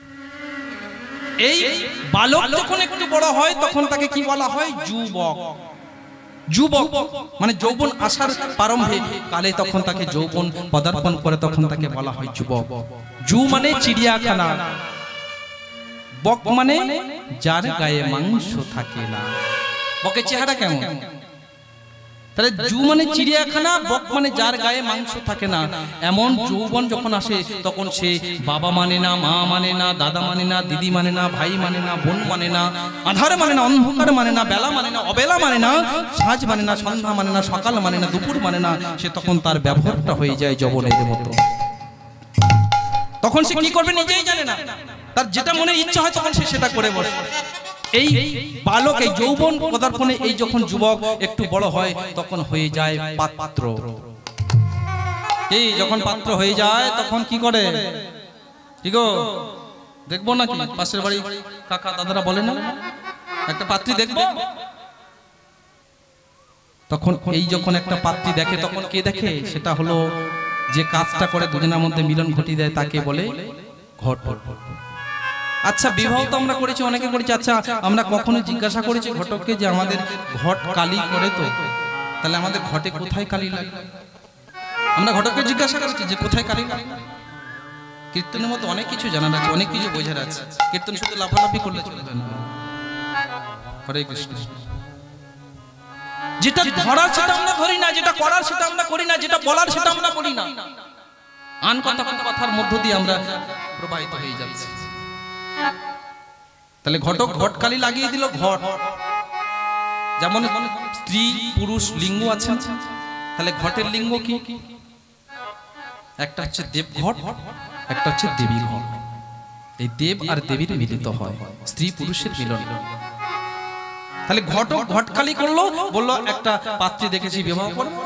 এই বালক যখন একটু বড় হয় তখন তাকে কি বলা হয় যুবক। যুবক মানে যৌবন আসার প্রারম্ভে কালে তখন তাকে যৌবন পদার্পণ করে, তখন তাকে বলা হয় যুবক। যু মানে চিড়িয়াখানা, বক মানে যার গায়ে মাংস থাকে না। বকের চেহারা কেমন? তাহলে জু মানে চিড়িয়াখানা, বক মানে যার গায়ে মাংস থাকে না। এমন যৌবন যখন আসে তখন সে বাবা মানে না, মা মানে না, দাদা মানে না, দিদি মানে না, ভাই মানে না, বোন মানে না, আধার মানে না, অন্ধকার মানে না, বেলা মানে না, অবেলা মানে না, সাঁঝ মানে না, সন্ধ্যা মানে না, সকাল মানে না, দুপুর মানে না। সে তখন তার ব্যবহারটা হয়ে যায় যৌবনের মতো। তখন সে কি করবে নিজেই জানে না, তার যেটা মনে ইচ্ছা হয় তখন সে সেটা করে বসে। এই বালক এই যৌবন পদার্পণে এই যখন যুবক একটু বড় হয় তখন হয়ে যায় পাত্র। এই যখন পাত্র হয়ে যায় তখন কি করে, ঠিক দেখবো নাকি পাশের বাড়ি কাকা দাদারা বলে না একটা পাত্রী দেখবো, তখন এই যখন একটা পাত্রী দেখে তখন কে দেখে, সেটা হলো যে কাজটা করে দুজনের মধ্যে মিলন ঘটিয়ে দেয় তাকে বলে ঘট। আচ্ছা বিবাহ তো আমরা করেছি, অনেকে করেছি। আচ্ছা আমরা কখনো জিজ্ঞাসা করেছি ঘটককে যে আমাদের ঘট কালি করে তো, তাহলে আমাদের ঘটে কোথায় কালি লাগে? আমরা ঘটককে জিজ্ঞাসা করেছি যে কোথায় কালি লাগে? কীর্তনের মতো অনেক কিছু জানার আছে, অনেক কিছু বোঝার আছে। কীর্তন শুধু লাফালাফি করলে চলবে না। হরে কৃষ্ণ। যেটা ধরার সেটা আমরা ধরি না, যেটা করার সেটা আমরা করি না, যেটা বলার সেটা আমরা বলি না। আন কথা কথার মধ্য দিয়ে আমরা প্রবাহিত হয়ে যাচ্ছি। তাহলে ঘটক ঘটকালি লাগিয়ে দিল। ঘট যেমন স্ত্রী পুরুষ লিঙ্গ আছে, তাহলে ঘটের লিঙ্গ কি? একটা হচ্ছে দেব ঘট, একটা হচ্ছে দেবী ঘট। এই দেব আর দেবীর মিলিত হয়, স্ত্রী পুরুষের মিলন। তাহলে ঘটক ঘটকালি করলো, বললো একটা পাত্রী দেখেছি বিবাহ করবো।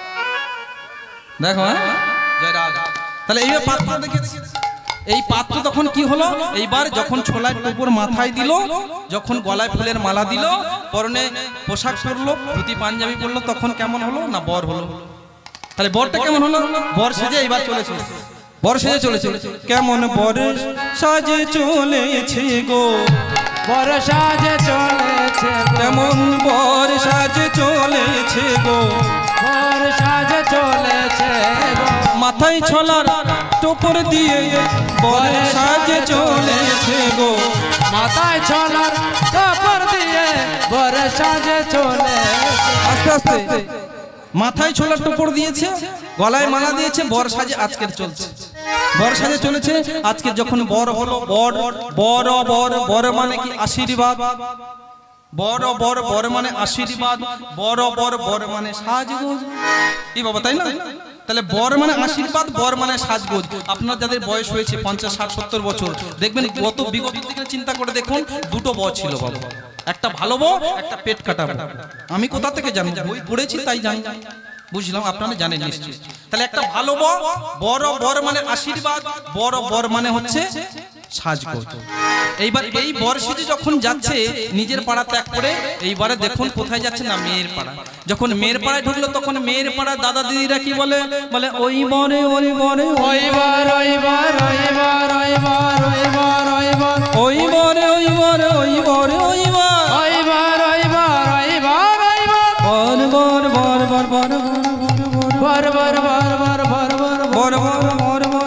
দেখো হ্যাঁ জয় রাধা। তাহলে এই পাত্র দেখেছি, এই পাত্র তখন কি হলো, এইবার যখন ছোলায় টোপর মাথায় দিল, যখন গলায় ফুলের মালা দিল, পরনে পোশাক পরলো, ধুতি পাঞ্জাবি পরলো, তখন কেমন হলো না বর হলো। তাহলে বরটা কেমন হলো? বর সেজে এইবার চলেছে, বর সেজে চলেছে। কেমন বর সাজে চলেছে গো, বর সাজে চলেছে, কেমন বর সাজে চলেছে গো, বর সাজে চলেছে গো। মাথায় ছোলার টোপর দিয়ে বর সাজে চলেছে গো, মাথায় ছোলার টোপর দিয়ে বর সাজে চলেছে। আস্তে আস্তে মাথায় ছোলার টোপর দিয়েছে, গলায় মালা দিয়েছে, বর সাজে আজকের চলছে, বর সাজে চলেছে। আজকে যখন বর হলো, বর বর বর বর মানে কি আশীর্বাদ, বর বর বর মানে আশীর্বাদ, বর বর বর মানে সাজগোজ। কি বাবা তাই না? তাহলে বর মানে আশীর্বাদ, বর মানে সাজগোজ। আপনার যাদের বয়স হয়েছে পঞ্চাশ ষাট সত্তর বছর, দেখবেন গত বিগত দিকে চিন্তা করে দেখুন, দুটো বউ ছিল বাবা, একটা ভালো বউ, একটা পেট কাটা বউ। আমি কোথা থেকে জানি? বই পড়েছি তাই জানি, বুঝলাম, আপনারা জানেন নিশ্চয়ই। তাহলে একটা ভালো বউ, বড় বর মানে আশীর্বাদ, বড় বর মানে হচ্ছে সাজগোজ। এইবার এই বর সেজে যখন যাচ্ছে নিজের পাড়া ত্যাগ করে, এইবারে দেখুন কোথায় যাচ্ছে না মেয়ের পাড়া। যখন মেয়ের পাড়ায় ঢুকলো তখন মেয়ের পাড়া দাদা দিদিরা কি বলে, বলে ওই বরে ওই বরে ওই বার ওই বার ওই বার ওই বার ওই বার ওই বার ওই বরে ওই বরে ওই বরে ওই বার ওই বার ওই বার ওই বার ওই বার বর বর বর বর বর বর বর বর বর বর বর বর বর বর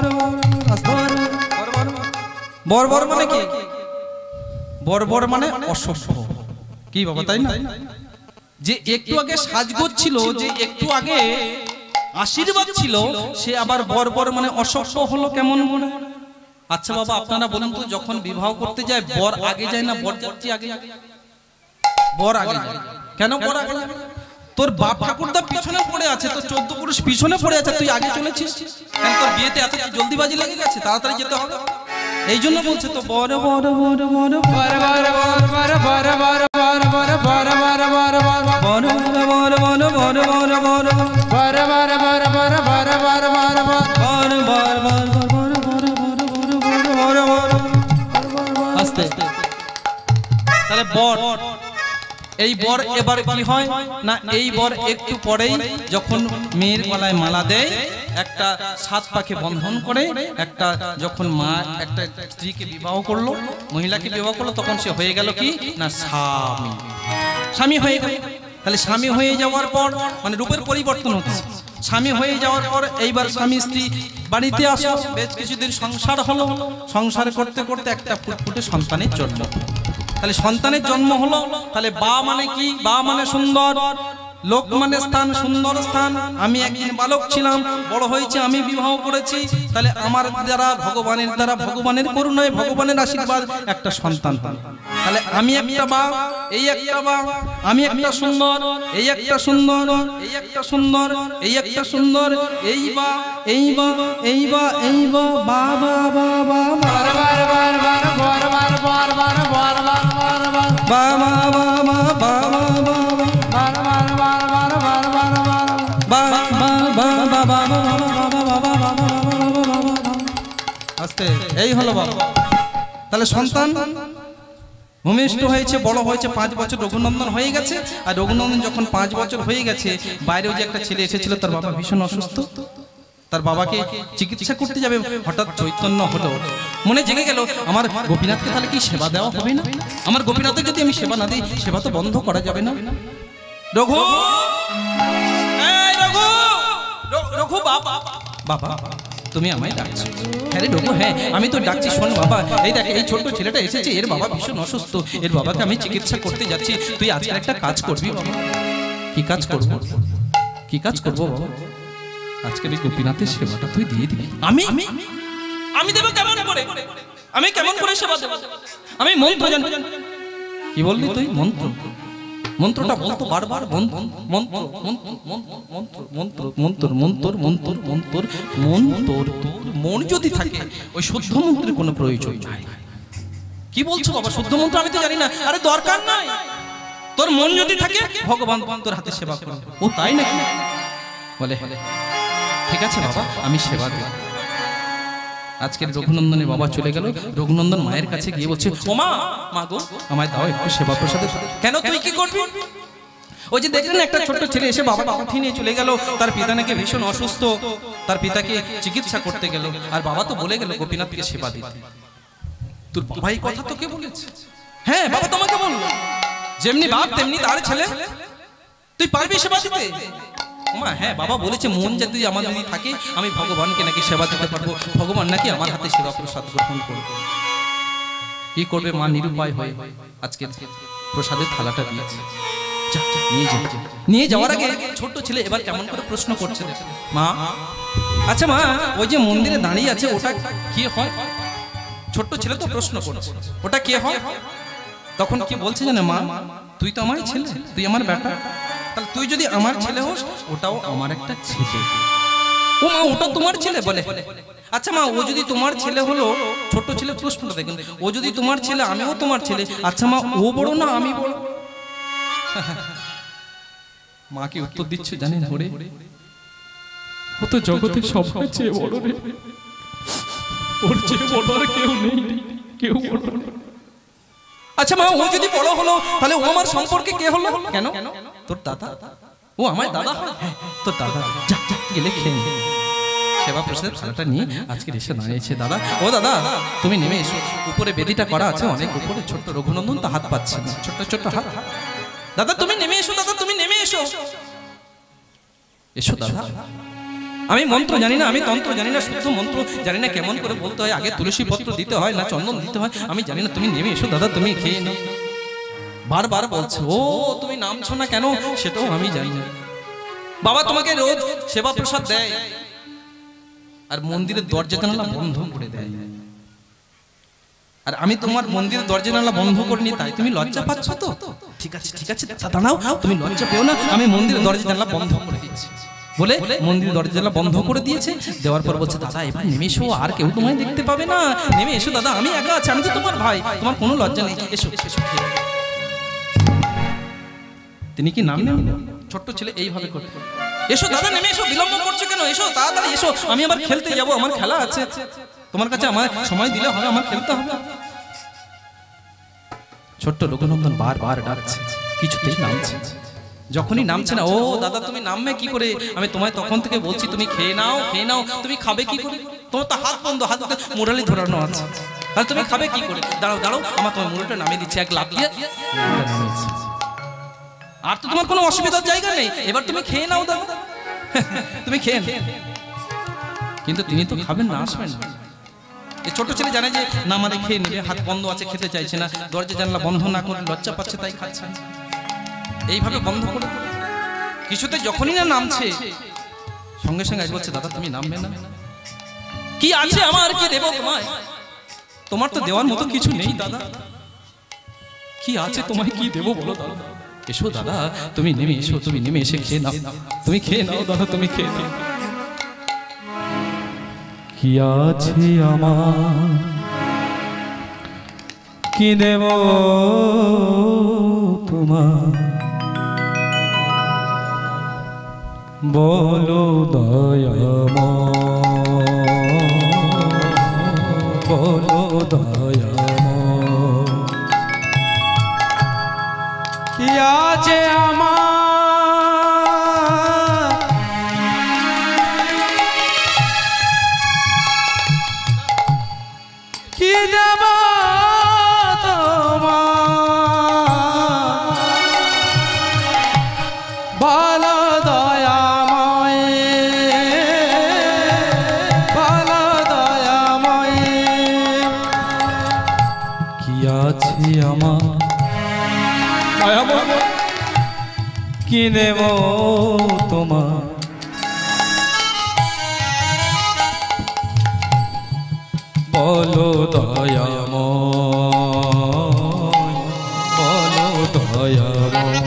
বর বর মানে কি? বর বর মানে অসভ্য। কি বাবা তাই না? যে একটু আগে সাজগোজ ছিল, যে একটু আগে আশীর্বাদ ছিল, সে আবার বর বর মানে অসভ্য হলো কেমন মনে? আচ্ছা বাবা আপনারা বলুন তো, যখন বিবাহ করতে যায় বর আগে যায় না বরযাত্রী আগে যায়? বর আগে যায়। কেন বর আগে যায়? তোর বাপ ঠাকুরদা পিছনে পড়ে আছে, তোর চোদ্দ পুরুষ পিছনে পড়ে আছে, তুই আগে চলেছিস কেন? তোর বিয়েতে এত জলদিবাজি লেগে গেছে, তাড়াতাড়ি যেতে হবে, এই জন্য বলছে তো বড় বড় বড় বড় বর বর বর বর বর বর বর বর বর বর বর বর বড় বড় বড় বড় বড় বড় বর বর বর বর বর বর বর বর বড় বড় বড় বড় বড় বড় বড় আস্তে। তাহলে বর, এই বর এবার কি হয় না, এই বর একটু পরেই যখন মেয়ের গলায় মালা দেয়, একটা সাত পাকে বন্ধন করে, একটা যখন মা একটা স্ত্রীকে বিবাহ করলো, মহিলাকে বিবাহ করলো, তখন সে হয়ে গেল কি না স্বামী, স্বামী হয়ে গেল। তাহলে স্বামী হয়ে যাওয়ার পর মানে রূপের পরিবর্তন হচ্ছে। স্বামী হয়ে যাওয়ার পর এইবার স্বামী স্ত্রী বাড়িতে আসো, বেশ কিছুদিন সংসার হলো, সংসার করতে করতে একটা ফুটফুটে সন্তানের জন্ম। তাহলে সন্তানের জন্ম হলো, তাহলে বা মানে কি? বা মানে সুন্দর, লোক মানে স্থান, সুন্দর স্থান। আমি একদিন বালক ছিলাম, বড় হয়েছে, আমি বিবাহ করেছি, তাহলে আমার দ্বারা ভগবানের দ্বারা ভগবানের করুণায় ভগবানের আশীর্বাদ একটা সন্তান হল। তাহলে আমি একটা বা, এই একটা বা, আমি একটা সুন্দর, এই একটা সুন্দর, এই একটা সুন্দর, এই একটা সুন্দর, এই বা, এই বা, এই বা, এই বা, বা বা বা বা বর বর বর বর বর বর বর বর বর বর বর বর বা বা বা বা বা বা আস্তে, এই হলো বাবা। তাহলে সন্তান ভূমিষ্ঠ হয়েছে, বড় হয়েছে, পাঁচ বছর রঘুনন্দন হয়ে গেছে। আর রঘুনন্দন যখন পাঁচ বছর হয়ে গেছে, বাইরেও যে একটা ছেলে এসেছিল, তার বাবা ভীষণ অসুস্থ, তার বাবাকে চিকিৎসা করতে যাবে, হঠাৎ চৈতন্য হলো, মনে জেগে গেল আমার গোপীনাথকে তাহলে কি সেবা দেওয়া হবে না? আমার গোপীনাথের যদি আমি সেবা না দিই, সেবা তো বন্ধ করা যাবে না। রঘু, এই রঘু, রঘু বাবা, বাবা তুমি আমায় ডাকছো? হ্যাঁ রে রঘু, হ্যাঁ আমি তো ডাকছি, শোন বাবা, এই দেখ এই ছোট্ট ছেলেটা এসেছে, এর বাবা ভীষণ অসুস্থ, এর বাবাকে আমি চিকিৎসা করতে যাচ্ছি, তুই আজকে একটা কাজ করবি বাবা। কি কাজ করব? কি কাজ করব বাবা? আজকে এই গোপীনাথের সেবাটা তুই দিয়ে দিবি। আমি আমি দেব কেমন করে? আমি কেমন করে সেবা দেব? আমি মন্ত্র জানি। কি বললি তুই? মন্ত্র? মন্ত্রটা বলতো বারবার, মন্ত্র মন্ত্র মন্ত্র মন্ত্র মন্ত্র মন্ত্র মন্ত্র মন্ত্র মন্ত্র মন্ত্র। তোর মন যদি থাকে, ওই শুদ্ধ মন্ত্রের কোনো প্রয়োজন নাই। কি বলছো বাবা? শুদ্ধ মন্ত্র আমি তো জানি না। আরে দরকার নাই, তোর মন যদি থাকে, ভগবান তোর হাতে সেবা করবে। ও তাই নাকি? বলে ঠিক আছে বাবা, আমি সেবা দেব। আজকের রঘুনন্দনের বাবা চলে গেল। রঘুনন্দন মায়ের কাছে গিয়ে বলছে, ও মা, মা গো, আমায় দাও একটু সেবা প্রসাদে। কেন, তুই কি করবি? ওই যে দেখলেন একটা ছোট্ট ছেলে এসে বাবা কাঁথি নিয়ে চলে গেল, তার পিতা নাকি ভীষণ অসুস্থ, তার পিতাকে চিকিৎসা করতে গেল, আর বাবা তো বলে গেল গোপীনাথকে সেবা দিতে। তোর বাবাই কথা তোকে বলেছে? হ্যাঁ বাবা তোমাকে বললো, যেমনি বাপ তেমনি তার ছেলে, তুই পারবি সেবা দিতে? মা হ্যাঁ বাবা বলেছে, মন যদি আমার যদি থাকে, আমি ভগবানকে নাকি সেবা দিতে পারবো, ভগবান নাকি আমার হাতে সেবা প্রসাদ গ্রহণ করবে। কি করবে মা নিরুপায় হয়ে আজকে প্রসাদের থালাটা দিয়েছে, নিয়ে যা। নিয়ে যাওয়ার আগে ছোট্ট ছেলে এবার কেমন করে প্রশ্ন করছে, মা আচ্ছা মা, ওই যে মন্দিরে দাঁড়িয়ে আছে, ওটা কি হয়? ছোট্ট ছেলে তো প্রশ্ন করছে, ওটা কে হয়? তখন কি বলছে জানে, মা তুই তো আমার ছেলে, তুই আমার বেটা, তাহলে তুই যদি আমার ছেলে হোস, ওটাও আমার একটা ছেলে। ও মা, ওটা তোমার ছেলে? বলে আচ্ছা মা, ও যদি তোমার ছেলে হলো, ছোট ছেলে প্রশ্নটা দেখুন, ও যদি তোমার ছেলে, আমিও তোমার ছেলে, আচ্ছা মা ও বড় না আমি বড়? মা কি উত্তর দিচ্ছে জানেন? ওরে ও তো জগতের সবচেয়ে চেয়ে বড় রে, ওর চেয়ে বড় আর কেউ নেই, কেউ বড় না। আচ্ছা মা, ও যদি বড় হলো, তাহলে ও আমার সম্পর্কে কে হলো? কেন, তোর দাদা? ও আমার দাদা হয়? তোর দাদা, যা যা গেলে খেয়ে নে। সেবা প্রসাদ থালাটা নিয়ে আজকে এসে দাঁড়িয়েছে। দাদা, ও দাদা তুমি নেমে এসো, উপরে বেদিটা করা আছে অনেক উপরে, ছোট্ট রঘুনন্দন তো হাত পাচ্ছে না, ছোট্ট ছোট্ট হাত। দাদা তুমি নেমে এসো, দাদা তুমি নেমে এসো, এসো দাদা। আমি মন্ত্র জানি না, আমি তন্ত্র জানি না, শুদ্ধ মন্ত্র জানি না, কেমন করে বলতে হয়, আগে তুলসী পত্র দিতে হয় না চন্দন দিতে হয়, আমি জানি না, তুমি নেমে এসো দাদা, তুমি খেয়ে নাও। বারবার বলছে ও তুমি নামছো না কেন সেটাও আমি জানি না। বাবা তোমাকে রোজ সেবা প্রসাদ দেয় আর মন্দিরের দরজা জানালা বন্ধ করে দেয়, আর আমি তোমার মন্দিরের দরজা জানালা বন্ধ করিনি তাই তুমি লজ্জা পাচ্ছ তো? ঠিক আছে ঠিক আছে দাঁড়াও, তুমি লজ্জা পেও না, আমি মন্দিরের দরজা জানালা বন্ধ করে দিচ্ছি বলে মন্দিরের দরজা জানালা বন্ধ করে দিয়েছে। দেওয়ার পর বলছে দাদা এবার নেমে এসো, আর কেউ তোমায় দেখতে পাবে না, নেমে এসো দাদা, আমি একা আছি, আমি তো তোমার ভাই, তোমার কোনো লজ্জা নেই, এসো এসো। তিনি কি নাম নেন? ছোট্ট ছেলে এইভাবে করে এসো দাদা নেমে এসো, বিলম্ব করছো কেন, এসো তাড়াতাড়ি এসো, আমি আবার খেলতে যাবো, আমার খেলা আছে, তোমার কাছে আমার সময় দিলে হবে, আমার খেলতে হবে। ছোট্ট রঘুনন্দন বারবার ডাকছে, কিছুতেই নামছে। যখনই নামছে না, ও দাদা তুমি নামবে কি করে, আমি তোমায় তখন থেকে বলছি তুমি খেয়ে নাও খেয়ে নাও, তুমি খাবে কি করে, তোমার তো হাত বন্ধ, হাতে মুরালি ধরানো আছে, আর তুমি খাবে কি করে, দাঁড়াও দাঁড়াও আমার তোমার মুরালিটা নামিয়ে দিচ্ছে, এক লাফ দিয়ে নামিয়েছে। আর তো তোমার কোনো অসুবিধার জায়গা নেই, এবার তুমি খেয়ে নাও দাদা, তুমি খেয়ে নাও। কিন্তু তিনি তো খাবেন না, আসবেন না। এই ছোট ছেলে জানে যে না মানে খেয়ে নেবে, হাত বন্ধ আছে, খেতে চাইছে না, দরজা জানলা বন্ধ না করে লজ্জা পাচ্ছে তাই খাচ্ছে না। এইভাবে বন্ধ করে কিছুতে যখনই না নামছে সঙ্গে সঙ্গে বলছে দাদা তুমি নামবে না, কি আছে আমার, কি দেবো তোমায়, তোমার তো দেওয়ার মতো কিছু নেই দাদা, কি আছে তোমায় কি দেবো বলো দাদা, এসো দাদা তুমি নেমে এসো, তুমি নেমে এসে খেয়ে নাও, তুমি খেয়ে নাও দাদা, তুমি খেয়ে নাও। কি আছে আমার কি দেব তোমার, বলো দয়াময়, বলো দয়াময়, কি আছে আমার কি দেব তোমার, বলো দয়াময়, বলো দয়াময়, কি আছে আমার কি দেব তোমার, বলো দয়াময়, বলো দয়াময়,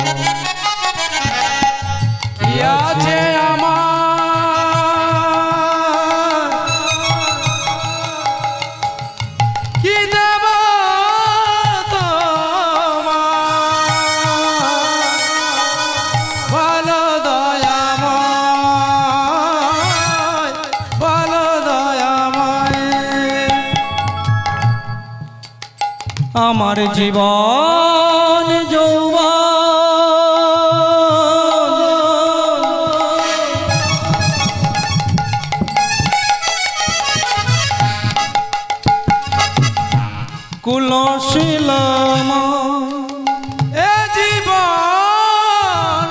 কি আছে আমার কি দেব তোমার, বলো দয়াময়, বলো দয়াময়, আমার জীবন যৌবন কুলশীলম, এ জীবন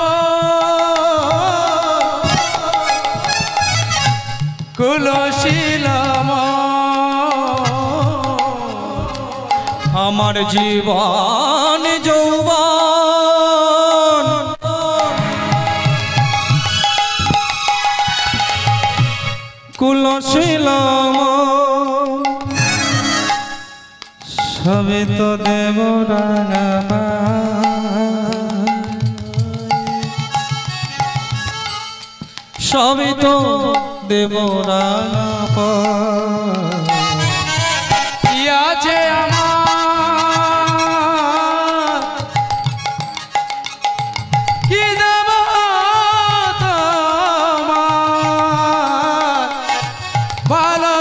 যৌবন কুলশীলম, আমার জীবন যৌবন কুলশীলম, সবে তো দেব রাঙা, সবে তো দেব রাঙা, কি আছে আমার কি দেব তোমার, বলো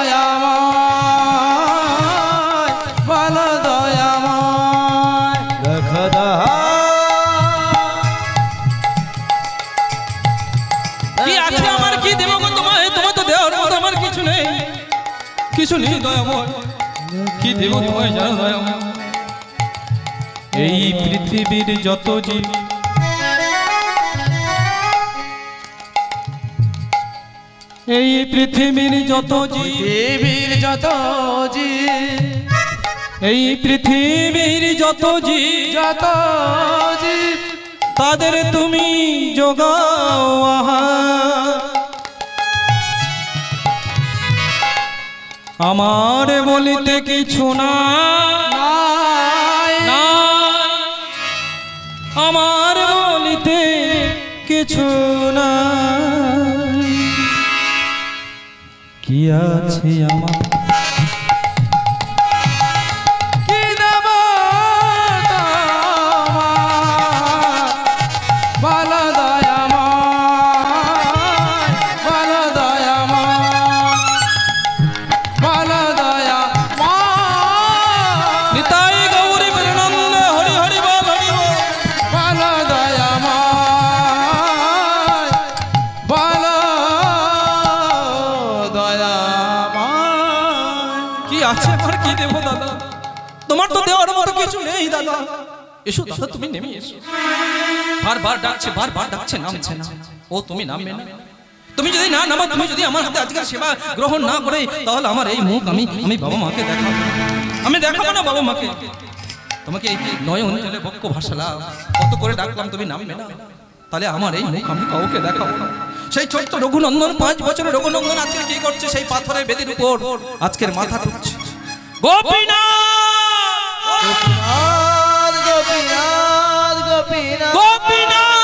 দয়াময়, বলো দয়াময়, দেখা দাহা কি আছে আমার কি দেবো গো তোমায়, তোমার তো দেওয়ার মতো আমার কিছু নেই, কিছু নেই দয়াময়, কি দেবো তোমায় জানো দয়াময়। এই পৃথিবীর যত জীব, এই পৃথিবীর যত জীব, পৃথিবীর যত জীব, এই পৃথিবীর যত জীব যত জীব তাদের তুমি যোগাও আহার। আমার বলিতে কিছু না নাই নাই, আমার বলিতে কিছু না। কি আছে আমার কি দেব তোমার বল দয়াময় বল দয়াময় বল দয়াময় নিতাই গৌরী প্রেমানন্দ হরি হরি বল হরি বল। বল দয়াময় বল দয়াময়। কি আছে আমার, কি দেবো দাদা? তোমার তো দেওয়ার মতো কিছু নেই দাদা। এসো দাদা, তুমি নেমে এসো। বারবার ডাকছে, বারবার ডাকছে, নামছে না। ও তুমি নামবে না? তুমি যদি না নামো, তুমি যদি আমার হাতে আজকের সেবা গ্রহণ না করে, তাহলে আমার এই মুখ আমি আমি বাবা মাকে দেখাবো। আমি দেখাবো না বাবা মাকে। তোমাকে এই নয়ন জলে বক্ষ ভাসালাম, কত করে ডাকলাম, তুমি নামবে না। তাহলে আমার এই মুখ আমি কাউকে দেখাবো না। সেই ছোট্ট রঘুনন্দন, পাঁচ বছরের রঘুনন্দন আজকে কি করছে? সেই পাথরের বেদির উপর আজকের মাথা ঠুকছে। গোপীনাথ, গোপীনাথ গোপীনাথ গোপীনাথ,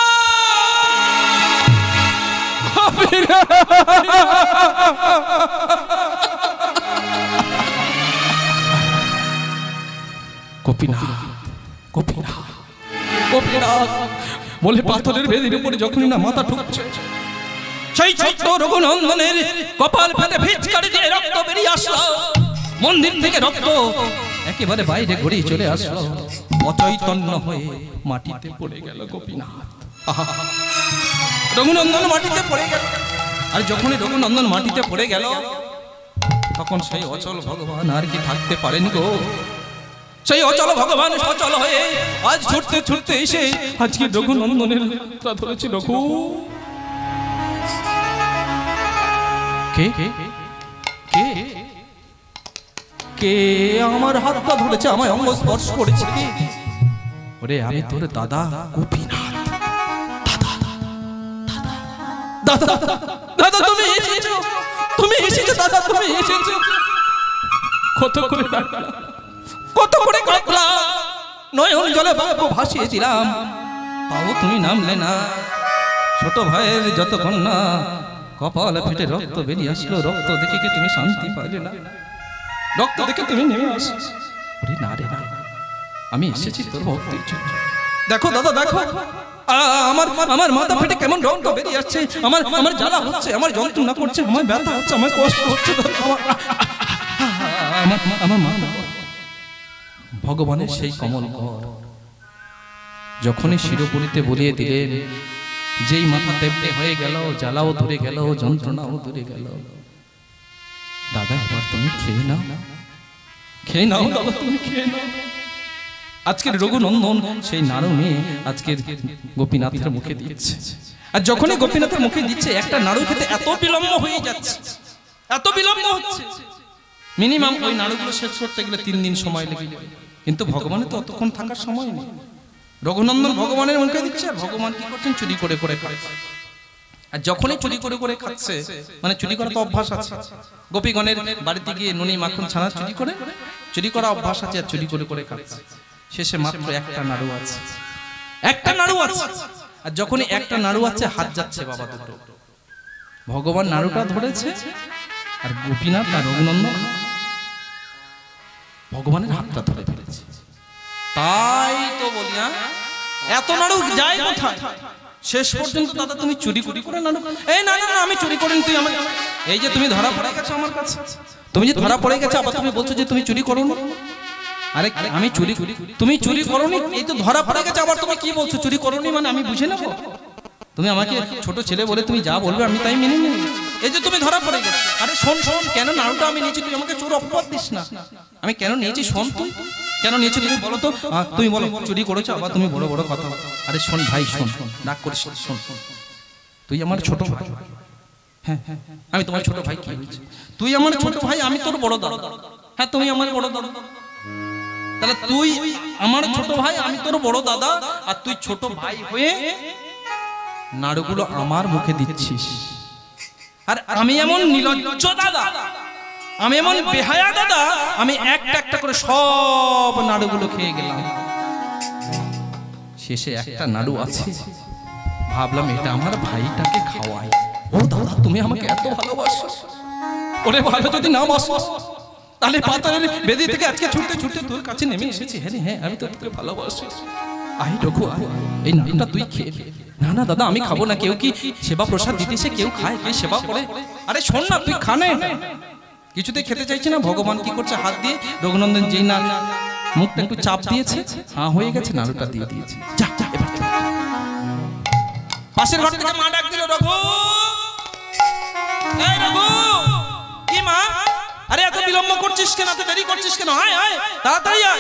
গোপীনাথ গোপীনাথ গোপীনাথ বলে পাথরের বেদির উপরে যখনই না মাথা ঠুকছে, সেই ছোট্ট রঘুনন্দনের কপাল ফেটে ফিচকারি দিয়ে রক্ত বেরিয়ে আসলো। মন্দির থেকে রক্ত একেবারে বাইরে গড়িয়ে চলে আসলো, অচৈতন্য হয়ে মাটিতে পড়ে গেল গোপীনাথ। আহা! রঘুনন্দন মাটিতে পড়ে গেল। আর যখনই রঘুনন্দন মাটিতে পড়ে গেল, তখন সেই অচল ভগবান আর কি থাকতে পারেন গো। সেই অচল ভগবান সচল হয়ে আজ ছুটতে ছুটতে এসে আজকে রঘুনন্দনের হাতটা ধরেছে। রঘু, কে কে কে আমার হাতটা ধরেছে, আমায় অঙ্গ স্পর্শ করেছে? কে? ওরে আমি তোর দাদা গোপীনাথ। দাদা দাদা দাদা তুমি এসেছো, তুমি এসেছো দাদা, তুমি এসেছো। কত করে ডাকলাম, কত করে ডাকলাম, নয়ন জলে বাক্য ভাসিয়ে দিলাম, তাও তুমি নামলে না। ছোট ভাইয়ের যতক্ষণ না কপাল ফেটে রক্ত বেরিয়ে আসলো, রক্ত দেখে কি তুমি শান্তি পাইলে না? রক্ত দেখে তুমি নেমে আসো। ওরে না রে না, আমি এসেছি তোর ভক্তির জন্য। দেখো দাদা দেখো, আমার আমার মাথা ফেটে কেমন রক্ত বেরিয়ে আসছে, আমার আমার জ্বালা হচ্ছে, আমার যন্ত্রণা করছে, আমার ব্যথা হচ্ছে, আমার কষ্ট হচ্ছে। আমার আমার মা ভগবানের সেই কমল কর যখনই শিরোপুরিতে বলিয়ে দিলেন, যেই মাথা তেমনি হয়ে গেল, জ্বালাও দূরে গেল, যন্ত্রণাও দূরে গেল। দাদা এবার তুমি খেয়ে নাও, খেয়ে নাও দাদা, তুমি খেয়ে নাও। আজকের রঘুনন্দন সেই নাড়ু নিয়ে আজকের গোপীনাথের মুখে দিচ্ছে। আর যখনই গোপীনাথের মুখে দিচ্ছে, একটা নাড়ু খেতে এত বিলম্ব হয়ে যাচ্ছে, এত বিলম্ব হচ্ছে, মিনিমাম ওই নাড়ুগুলো শেষ করতে গেলে তিন দিন সময় লেগে যাবে। কিন্তু ভগবানের তো অতক্ষণ থাকার সময় নেই। রঘুনন্দন ভগবানের মুখে দিচ্ছে, আর ভগবান কি করছেন? চুরি করে করে খাচ্ছে। আর যখনই চুরি করে করে খাচ্ছে, মানে চুরি করা তো অভ্যাস আছে, গোপীগণের বাড়িতে গিয়ে নুনি মাখন ছানা চুরি করে চুরি করা অভ্যাস আছে, আর চুরি করে করে খাচ্ছে। শেষে মাত্র একটা নাড়ু আছে, একটা নাড়ু আছে। আর যখনই একটা নাড়ু আছে, হাত যাচ্ছে বাবা দুটো। ভগবান নাড়ুটা ধরেছে, আর গোপীনাথ আর রঘুনন্দন ভগবানের হাতটা ধরে ফেলেছে। তাই তো বলি, এত নাড়ু যায় কোথায়? শেষ পর্যন্ত দাদা তুমি চুরি করি করে নাড়ু। এই না না না, আমি চুরি করিনি, তুই আমাকে, এই যে তুমি ধরা পড়ে গেছো আমার কাছে, তুমি যে ধরা পড়ে গেছো, আবার তুমি বলছো যে তুমি চুরি করো না। আরে আমি চুরি, তুমি চুরি করোনি, এই তো ধরা পড়ে গেছে, আবার তুমি কি বলছো চুরি করোনি? মানে আমি বুঝে নেবো? তুমি আমাকে ছোট ছেলে বলে তুমি যা বলবে আমি তাই মেনে নেব। এই যে তুমি ধরা পড়ে গেছো, আরে শোন শোন, কেন নাড়ুটা আমি নিয়েছি, তুই আমাকে চোর অপবাদ দিস না। আমি কেন নিয়েছি শোন, তুই কেন নিয়েছি তুমি বলো তো? তুমি বলো চুরি করেছো, আবার তুমি বড় বড় কথা। আরে শোন ভাই, শোন, রাগ করিস, শোন, তুই আমার ছোট ভাই। হ্যাঁ হ্যাঁ, আমি তোমার ছোট ভাই। কি হয়েছে? তুই আমার ছোট ভাই, আমি তোর বড় দাদা। হ্যাঁ তুমি আমার বড় দাদা। তাহলে তুই আমার ছোট ভাই, আমি তোর বড় দাদা, আর তুই ছোট ভাই হয়ে নাড়ুগুলো আমার মুখে দিচ্ছিস। আর আমি এমন নির্লজ্জ দাদা, আমি এমন বেহায়া দাদা, আমি একটা একটা করে সব নাড়ুগুলো খেয়ে গেলাম। শেষে একটা নাড়ু আছে, ভাবলাম এটা আমার ভাইটাকে খাওয়াই। ও দাদা, তুমি আমাকে এত ভালোবাসো, ওরে ভালো যদি না বাসো তাহলে পাথরের বেদি থেকে আজকে ছুটতে ছুটতে তোর কাছে নেমে এসেছি। হ্যাঁ হ্যাঁ, আমি তো তোকে ভালোবাসি। আই রঘু, এই নাড়ুটা তুই খেয়ে। না না দাদা, আমি খাবো না। কেউ কি সেবা প্রসাদ দিতেছে, কেউ খায়, কে সেবা করে? আরে শোন না, তুই খা না। কিছুতেই খেতে চাইছি না। ভগবান কি করছে, হাত দিয়ে রঘুনন্দন যেই না মুখটা একটু চাপ দিয়েছে, হ্যাঁ হয়ে গেছে, নাড়ুটা দিয়ে দিয়েছে। যা যা, এবার পাশের ঘর থেকে মা ডাক দিল, রঘু, এই রঘু। কি মা? আরে এত বিলম্ব করছিস কেন, এত দেরি করছিস কেন? আয় আয়, তাড়াতাড়ি আয়।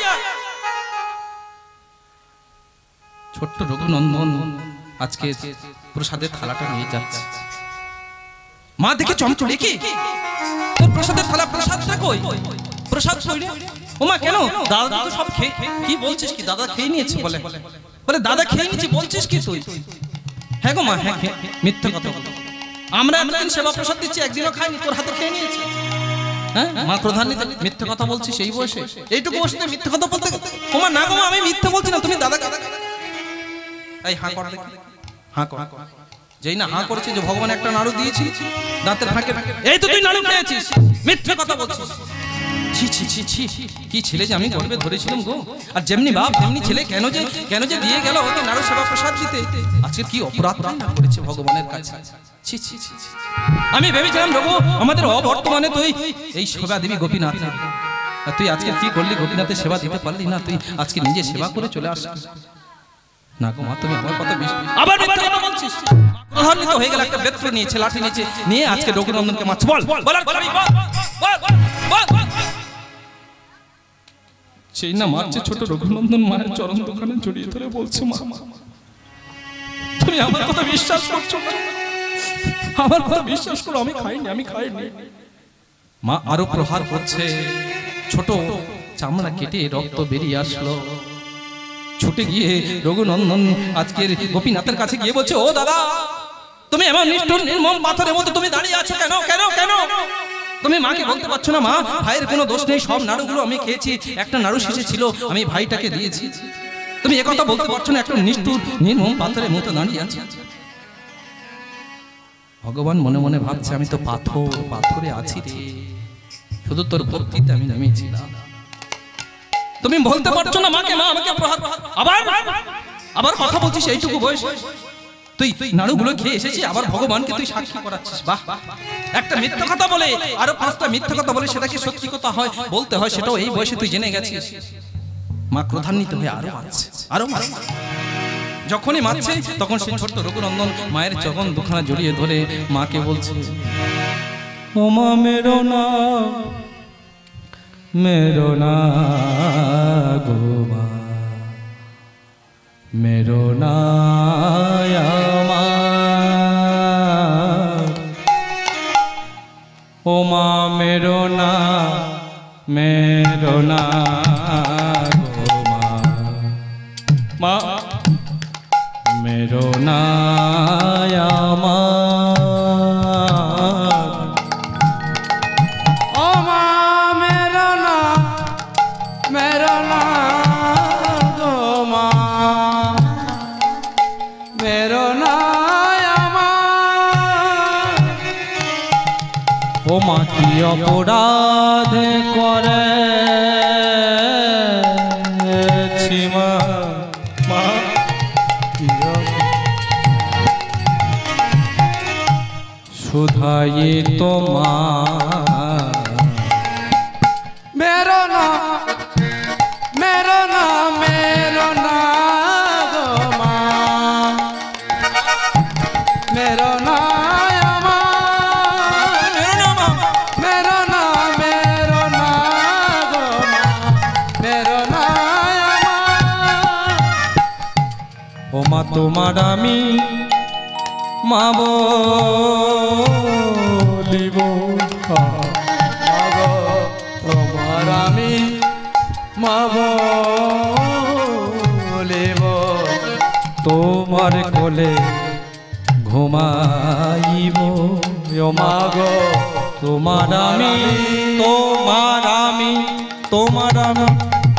ছোট্ট রঘুনন্দন আজকে প্রসাদের থালাটা নিয়ে যাচ্ছে। মা দেখে চমচড়ে, কি তোর প্রসাদের থালা? প্রসাদটা কই? প্রসাদ কই রে? ও মা, কেন? দাদা তো সব খেয়ে। কি বলছিস? কি দাদা খেয়ে নিয়েছে? বলে বলে দাদা খেয়ে নিয়েছে বলছিস কি তুই? হ্যাঁ গো মা, হ্যাঁ, মিথ্যে কথা বল। আমরা এতদিন সেবা প্রসাদ দিচ্ছি, একদিনও খাইনি, তোর হাতে খেয়ে নিয়েছে। হ্যাঁ মা, প্রধান মিথ্যে কথা বলছিস এই বয়সে? এইটুকু বয়সে মিথ্যে কথা বলতে? ও মা, না গো মা, আমি মিথ্যে বলছি না, তুমি দাদা। এই হাঁ কর দেখি, হাঁ কর। যেই না হাঁ করেছে, যে ভগবান একটা নাড়ু দিয়েছি দাঁতের ফাঁকে, এই তো তুই নাড়ু খেয়েছিস, মিথ্যে কথা বলছিস। ছি ছি ছি ছি, কি ছেলে যে আমি গর্বে ধরেছিলাম গো। আর যেমনি বাপ তেমনি ছেলে, কেন যে কেন যে দিয়ে গেল ওকে নাড়ু সেবা প্রসাদ দিতে। আজকে কি অপরাধ না করেছে ভগবানের কাছে। ছি ছি ছি, আমি ভেবেছিলাম রঘু আমাদের অবর্তমানে তুই এই সেবা দিবি গোপীনাথের, আর তুই আজকে কি করলি? গোপীনাথের সেবা দিতে পারলি না, তুই আজকে নিজে সেবা করে চলে আসলি। না গো মা, তুমি আমার কথা বিশ্বাস, আবার মিথ্যা কথা বলছিস। প্রধানিত হয়ে গেল, একটা বেত্র নিয়েছে, লাঠি নিয়েছে, নিয়ে আজকে রঘুনন্দনকে মারছে। বল বল বল বল। সেই না মারছে ছোট রঘুনন্দন মায়ের চরণ দোকানে জড়িয়ে ধরে বলছে, মা তুমি আমার কথা বিশ্বাস করছো? আমার কথা বিশ্বাস করো, আমি খাইনি, আমি খাইনি। মা আরো প্রহার করছে, ছোট চামড়া কেটে রক্ত বেরিয়ে আসলো। ছুটে গিয়ে রঘুনন্দন আজকের গোপীনাথের কাছে গিয়ে বলছে, ও দাদা, তুমি এমন নিষ্ঠুর নির্মম পাথরের মতো তুমি দাঁড়িয়ে আছো কেন? কেন কেন তুমি মাকে বলতে পারছো না, মা ভাইয়ের কোনো দোষ নেই, সব নাড়ুগুলো আমি খেয়েছি, একটা নাড়ু শেষে ছিল, আমি ভাইটাকে দিয়েছি। তুমি একথা বলতে পারছো না, একটা নিষ্ঠুর নির্মম পাথরের মতো দাঁড়িয়ে আছি। ভগবান মনে মনে ভাবছে, আমি তো পাথর, পাথরে আছি রে, শুধু তোর ভক্তিতে আমি নেমেছিলাম। তুমি বলতে পারছো না মাকে, মা আমাকে প্রহার। আবার আবার কথা বলছিস এইটুকু বয়স, তুই নাড়ুগুলো খেয়ে এসেছি, আবার ভগবানকে তুই সাক্ষী করাচ্ছিস। বাহ, একটা মিথ্যা কথা বলে আরো পাঁচটা মিথ্যা কথা বলে সেটাকে সত্যি কথা হয় বলতে হয়, সেটাও এই বয়সে তুই জেনে গেছিস। মা ক্রোধান্বিত হয়ে আরো মারছে, আরো মারছে। যখনই মারছে তখন সেই ছোট্ট রঘুনন্দন মায়ের চরণ দুখানা জড়িয়ে ধরে মাকে বলছে, ও মা মেরো না, মেরো না গো মা, মেরো না আমার, ও মা মেরো না, মেরো না গো মা, মা মেরো না আমার, ও মা মেরো না, মেরো না গো মা, মেরো না আমার, ও মা কি অপরাধ করেছি মা, মা কি শুধাই তোমার, মেরো না, মেরো না, মেরো না গো মা, মেরো না আমার, মেরো না, মেরো না গো মা, মেরো না আমার, ও মা তোমার আমি মা বলিব, তোমার আমি মা বলিব তোমার কোলে ঘুমাইব মা গো তোমার আমি তোমার আমি তোমার আমি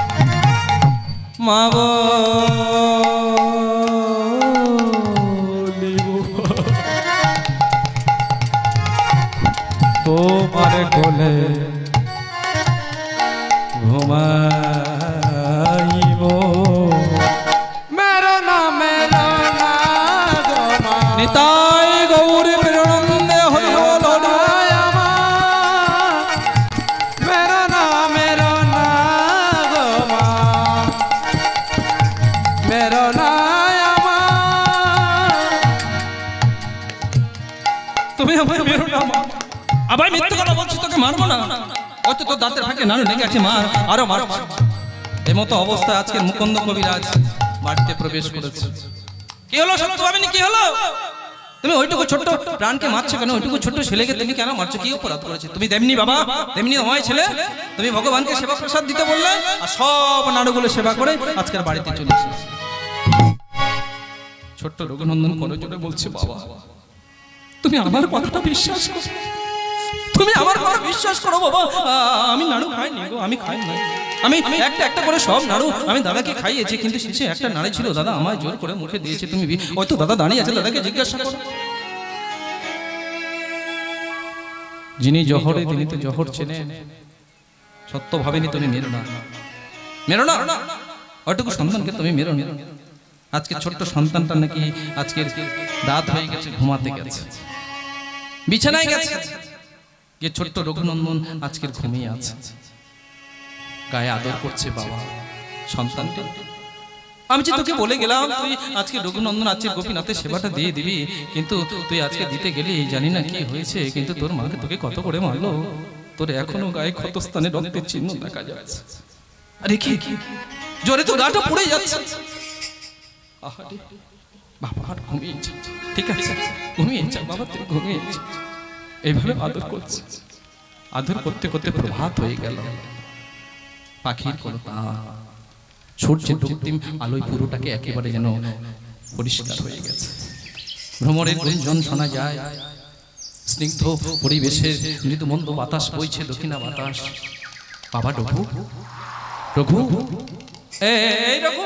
মা গো তোমার কোলে ঘুমাইব মেরো না মেরো না গো মা নিতাই গৌর প্রেরণন্দে হরি বল মেরো না মেরো না গো মা মেরো না তুমি আমায় মেরো না মা আবার মিথ্যে কথা বলছিস তোকে মারবো না হয়তো তোর দাঁতের ফাঁকে নানু লেগে আছে মার আরো মার এই মতো অবস্থায় আজকে মুকুন্দ কবিরাজ বাড়িতে প্রবেশ করেছে কি হলো সত্যভামিনী কি হলো তুমি ওইটুকু ছোট্ট প্রাণকে মারছো কেন ওইটুকু ছোট্ট ছেলেকে তুমি কেন মারছো কি অপরাধ করেছে তুমি তেমনি বাবা তেমনি নয় ছেলে তুমি ভগবানকে সেবা প্রসাদ দিতে বললে আর সব নাড়ুগুলো সেবা করে আজকের বাড়িতে চলে এসেছে ছোট্ট রঘুনন্দন করে জোরে বলছে বাবা তুমি আমার কথাটা বিশ্বাস করো তুমি আমার কথা বিশ্বাস করো বাবা আমি নাড়ু খাইনি গো আমি খাই না আমি একটা একটা করে সব নাড়ু আমি দাদাকে খাইয়েছি কিন্তু শেষে একটা নাড়ু ছিল দাদা আমায় জোর করে মুখে দিয়েছে তুমি হয়তো দাদা দাঁড়িয়ে আছে দাদাকে জিজ্ঞাসা করো যিনি জহরে তিনি তো জহর চেনেন সত্য ভাবেনি তুমি মেরো না মেরো না ওইটুকু সন্তানকে তুমি মেরো না আজকে ছোট্ট সন্তানটা নাকি আজকের দাঁত হয়ে গেছে ঘুমাতে গেছে বিছানায় গেছে যে ছোট্ট রঘুনন্দন আজকের ঘুমিয়ে আছে গায়ে আদর করছে বাবা সন্তানটি আমি যে তোকে বলে গেলাম তুই আজকে রঘুনন্দন আজকে গোপীনাথের সেবাটা দিয়ে দিবি কিন্তু তুই আজকে দিতে গেলি জানি না কি হয়েছে কিন্তু তোর মাকে তোকে কত করে মারলো তোর এখনো গায়ে ক্ষতস্থানে রক্তের চিহ্ন দেখা যাচ্ছে আরে কি জোরে তো গাটা পড়ে যাচ্ছে বাবা আর ঘুমিয়েছে ঠিক আছে ঘুমিয়েছে বাবা তুই ঘুমিয়েছে এইভাবে আদর করছে আদর করতে করতে প্রভাত হয়ে গেল পাখির কলতা সূর্যের রক্তিম আলোয় পুরোটাকে একেবারে যেন পরিষ্কার হয়ে গেছে ভ্রমরের গুঞ্জন শোনা যায় স্নিগ্ধ পরিবেশের মৃদু মন্দ বাতাস বইছে দক্ষিণা বাতাস বাবা রঘু রঘু এই রঘু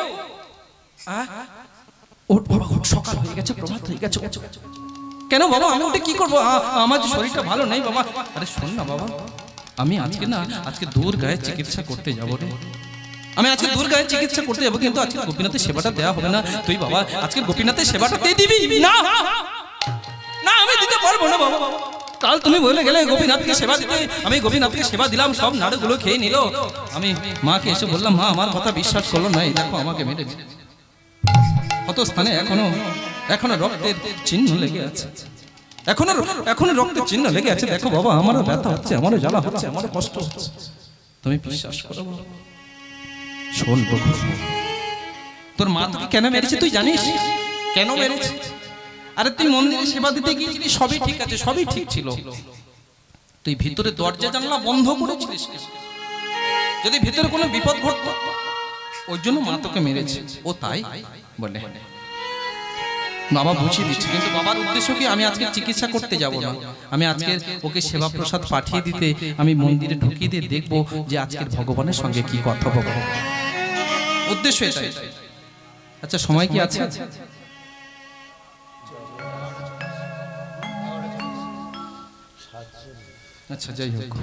ওঠ বাবা সকাল হয়ে গেছে প্রভাত হয়ে গেছে কেন বাবা আমি ওটা কি করবো আমার শরীরটা ভালো নেই বাবা আরে শোন না বাবা আমি আজকে না আজকে দূর গায়ে চিকিৎসা করতে যাবো রে আমি আজকে দূর গায়ে চিকিৎসা করতে যাবো কিন্তু আজকে গোপীনাথের সেবাটা দেওয়া হবে না তুই বাবা আজকে গোপীনাথের সেবাটা দিয়ে দিবি না না আমি দিতে পারবো না বাবা কাল তুমি বলে গেলে গোপীনাথকে সেবা দিতে আমি গোপীনাথকে সেবা দিলাম সব নাড়ুগুলো খেয়ে নিল আমি মাকে এসে বললাম মা আমার কথা বিশ্বাস করলো না এই দেখো আমাকে মেরে দিল কত স্থানে এখনো এখনো রক্তের চিহ্ন লেগে আছে এখনো এখনো রক্তের চিহ্ন লেগে আছে দেখো বাবা আমারও ব্যথা হচ্ছে আমারও জ্বালা হচ্ছে আমারও কষ্ট হচ্ছে তুমি বিশ্বাস করো শোন বন্ধু তোর মা তোকে কেন মেরেছে তুই জানিস কেন মেরেছে আরে তুই মন্দিরে সেবা দিতে গিয়েছিলি সবই ঠিক আছে সবই ঠিক ছিল তুই ভিতরে দরজা জানলা বন্ধ করেছিলিস যদি ভিতরে কোনো বিপদ ঘটতো ওই জন্য মা তোকে মেরেছে ও তাই বলে বাবা বুঝিয়ে দিচ্ছে কিন্তু বাবার উদ্দেশ্য কি আমি আজকে চিকিৎসা করতে যাব না আমি আজকের ওকে সেবা প্রসাদ পাঠিয়ে দিতে আমি মন্দিরে ঢুকিয়ে দিয়ে দেখবো যে আজকের ভগবানের সঙ্গে কি কথা বলবো উদ্দেশ্য এটাই আচ্ছা সময় কি আছে আচ্ছা যাই হোক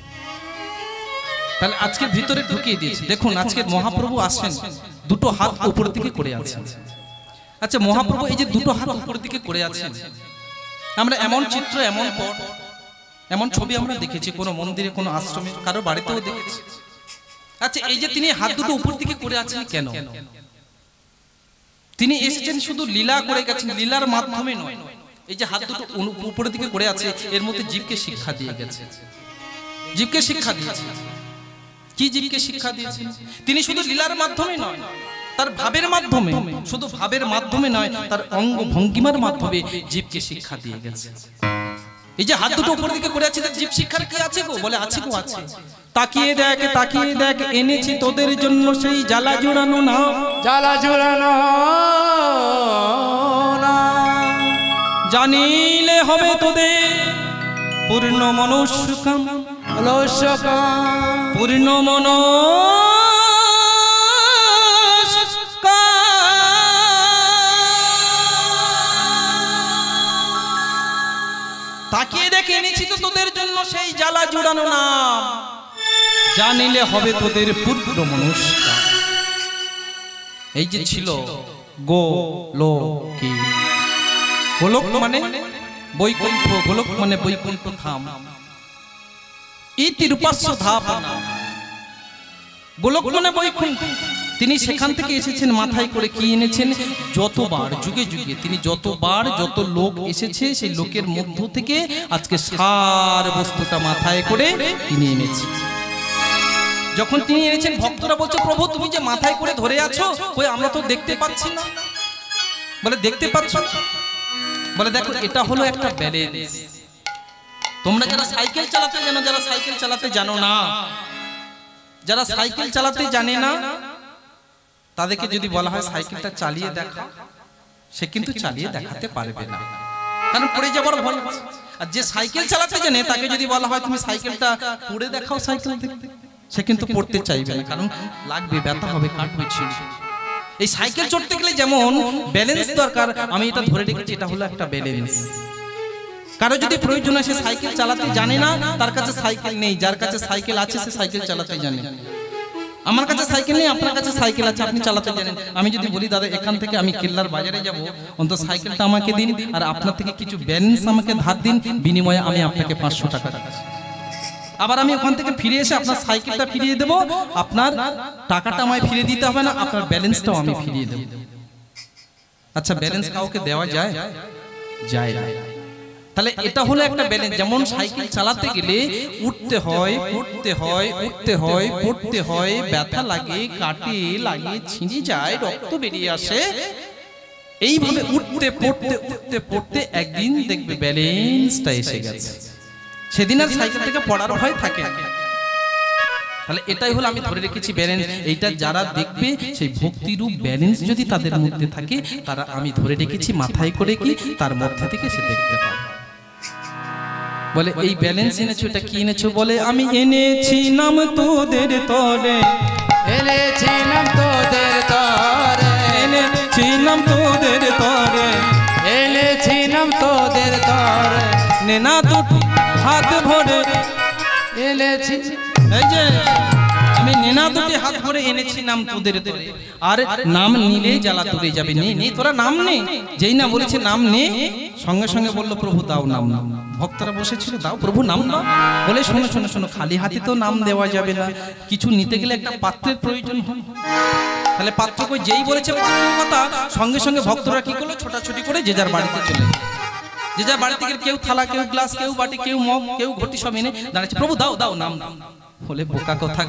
তাহলে আজকের ভিতরে ঢুকিয়ে দিয়েছি দেখুন আজকে মহাপ্রভু আসেন দুটো হাত উপরের দিকে করে আছেন আচ্ছা মহাপ্রভু এই যে দুটো হাত উপরের দিকে করে আছেন আমরা এমন চিত্র এমন পট এমন ছবি আমরা দেখেছি কোনো মন্দিরে কোনো আশ্রমে কারো বাড়িতেও দেখেছি আচ্ছা এই যে তিনি হাত দুটো উপর দিকে করে আছেন কেন তিনি এসেছেন শুধু লীলা করে গেছেন লীলার মাধ্যমে নয় এই যে হাত দুটো উপরের দিকে করে আছে এর মধ্যে জীবকে শিক্ষা দিয়ে গেছে জীবকে শিক্ষা দিয়েছে কি জীবকে শিক্ষা দিয়েছেন তিনি শুধু লীলার মাধ্যমে নয় তার ভাবের মাধ্যমে শুধু ভাবের মাধ্যমে নয় তার অঙ্গ ভঙ্গিমার মাধ্যমে জীবকে শিক্ষা দিয়ে গেছে এই যে হাত দুটো উপর দিকে করে আছে জীব শিক্ষার কি আছে গো বলে আছে গো আছে তাকিয়ে দেখ তাকিয়ে দেখ এনেছি তোদের জন্য সেই জ্বালা জোড়ানো না জ্বালা জোড়ানো না জানিলে হবে তোদের পূর্ণ মনস্কাম অলস্যকাম পূর্ণ মনস্কাম তাকিয়ে দেখে এনেছি তো তোদের জন্য সেই জ্বালা জুড়ানো নাম জানিলে হবে তোদের পূর্ণ মনস্কাম। এই যে ছিল গো লো কি গোলক মানে বৈকুণ্ঠ গোলক মানে বৈকুণ্ঠ ধাম ইতিরূপাস্য ধাপনা গোলক মানে বৈকুণ্ঠ তিনি সেখান থেকে এসেছেন মাথায় করে কি এনেছেন যতবার যুগে যুগে তিনি যতবার যত লোক এসেছে সেই লোকের মধ্য থেকে আজকে সার বস্তুটা মাথায় করে তিনি এনেছেন। যখন তিনি এনেছেন ভক্তরা বলছে প্রভু তুমি যে মাথায় করে ধরে আছো ওই আমরা তো দেখতে পাচ্ছি না বলে দেখতে পাচ্ছ বলে দেখো এটা হলো একটা ব্যালেন্স। তোমরা যারা সাইকেল চালাতে জানো যারা সাইকেল চালাতে জানো না যারা সাইকেল চালাতে জানে না তাদেরকে যদি বলা হয় সাইকেলটা চালিয়ে দেখা সে কিন্তু চালিয়ে দেখাতে পারবে না কারণ পড়ে যাবার ভয় আছে। আর যে সাইকেল চালাতে জানে তাকে যদি বলা হয় তুমি সাইকেলটা পড়ে দেখাও সাইকেল দেখতে সে কিন্তু পড়তে চাইবে না কারণ লাগবে ব্যথা হবে কাটবে ছিঁড়বে। এই সাইকেল চড়তে গেলে যেমন ব্যালেন্স দরকার আমি এটা ধরে রেখেছি এটা হলো একটা ব্যালেন্স। কারো যদি প্রয়োজন হয় সে সাইকেল চালাতে জানে না তার কাছে সাইকেল নেই যার কাছে সাইকেল আছে সে সাইকেল চালাতে জানে। আমার কাছে সাইকেল নেই আপনার কাছে সাইকেল আছে আপনি চালাতে জানেন। আমি যদি বলি দাদা এখান থেকে আমি কেল্লার বাজারে যাব অন্তত সাইকেলটা আমাকে দিন আর আপনার থেকে কিছু ব্যালেন্স আমাকে ধার দিন বিনিময়ে আমি আপনাকে পাঁচশো টাকা দিচ্ছি। আবার আমি ওখান থেকে ফিরে এসে আপনার সাইকেলটা ফিরিয়ে দেব আপনার টাকাটা আমায় ফিরিয়ে দিতে হবে না আপনার ব্যালেন্সটাও আমি ফিরিয়ে দেব। আচ্ছা ব্যালেন্স কাউকে দেওয়া যায় যায় না তাহলে এটা হলো একটা ব্যালেন্স। যেমন সাইকেল চালাতে গেলে উঠতে হয় উঠতে হয় উঠতে হয় পড়তে হয় ব্যথা লাগে কাটে লাগে ছিঁড়ে যায় রক্ত বেরিয়ে আসে এইভাবে উঠতে পড়তে উঠতে পড়তে একদিন দেখবে ব্যালেন্সটা এসে গেছে সেদিন আর সাইকেল থেকে পড়ার ভয় থাকে। তাহলে এটাই হলো আমি ধরে রেখেছি ব্যালেন্স। এইটা যারা দেখবে সেই ভক্তিরূপ ব্যালেন্স যদি তাদের মধ্যে থাকে তারা আমি ধরে রেখেছি মাথায় করে কি তার মধ্যে থেকে সে দেখতে পাবে। বলে এই ব্যালেন্স এনেছো এটা কি এনেছো বলে আমি এনেছি নাম তোদের তরে এনেছি নাম তোদের তরে এনেছি নাম তোদের তরে এনেছি নাম তোদের তরে নেনা দুটি হাত ভরে এনেছি এই যে আমি নেনা দুটি হাত ভরে এনেছি নাম তোদের তরে আর নাম নিলে জ্বালা তুলে যাবে নেই নেই তোরা নাম নে যেই না বলেছে নাম নে সঙ্গে সঙ্গে বললো প্রভু দাও নাম নাম ভক্তরা বসেছিল দাও প্রভু নাম দাও বলে শোনো শোনো শোনো খালি হাতে তো নাম দেওয়া যাবে না কিছু নিতে গেলে একটা পাত্রের প্রয়োজন হয়। তাহলে পাত্র কই যেই বলেছে পাত্রের কথা সঙ্গে সঙ্গে ভক্তরা কি করলো ছোটাছুটি করে যে যার বাড়িতে চলে যে যার বাড়ি থেকে কেউ থালা কেউ গ্লাস কেউ বাটি কেউ মগ কেউ ঘটি সব এনে দাঁড়াচ্ছে প্রভু দাও দাও নাম দাও বলে বোকা কথা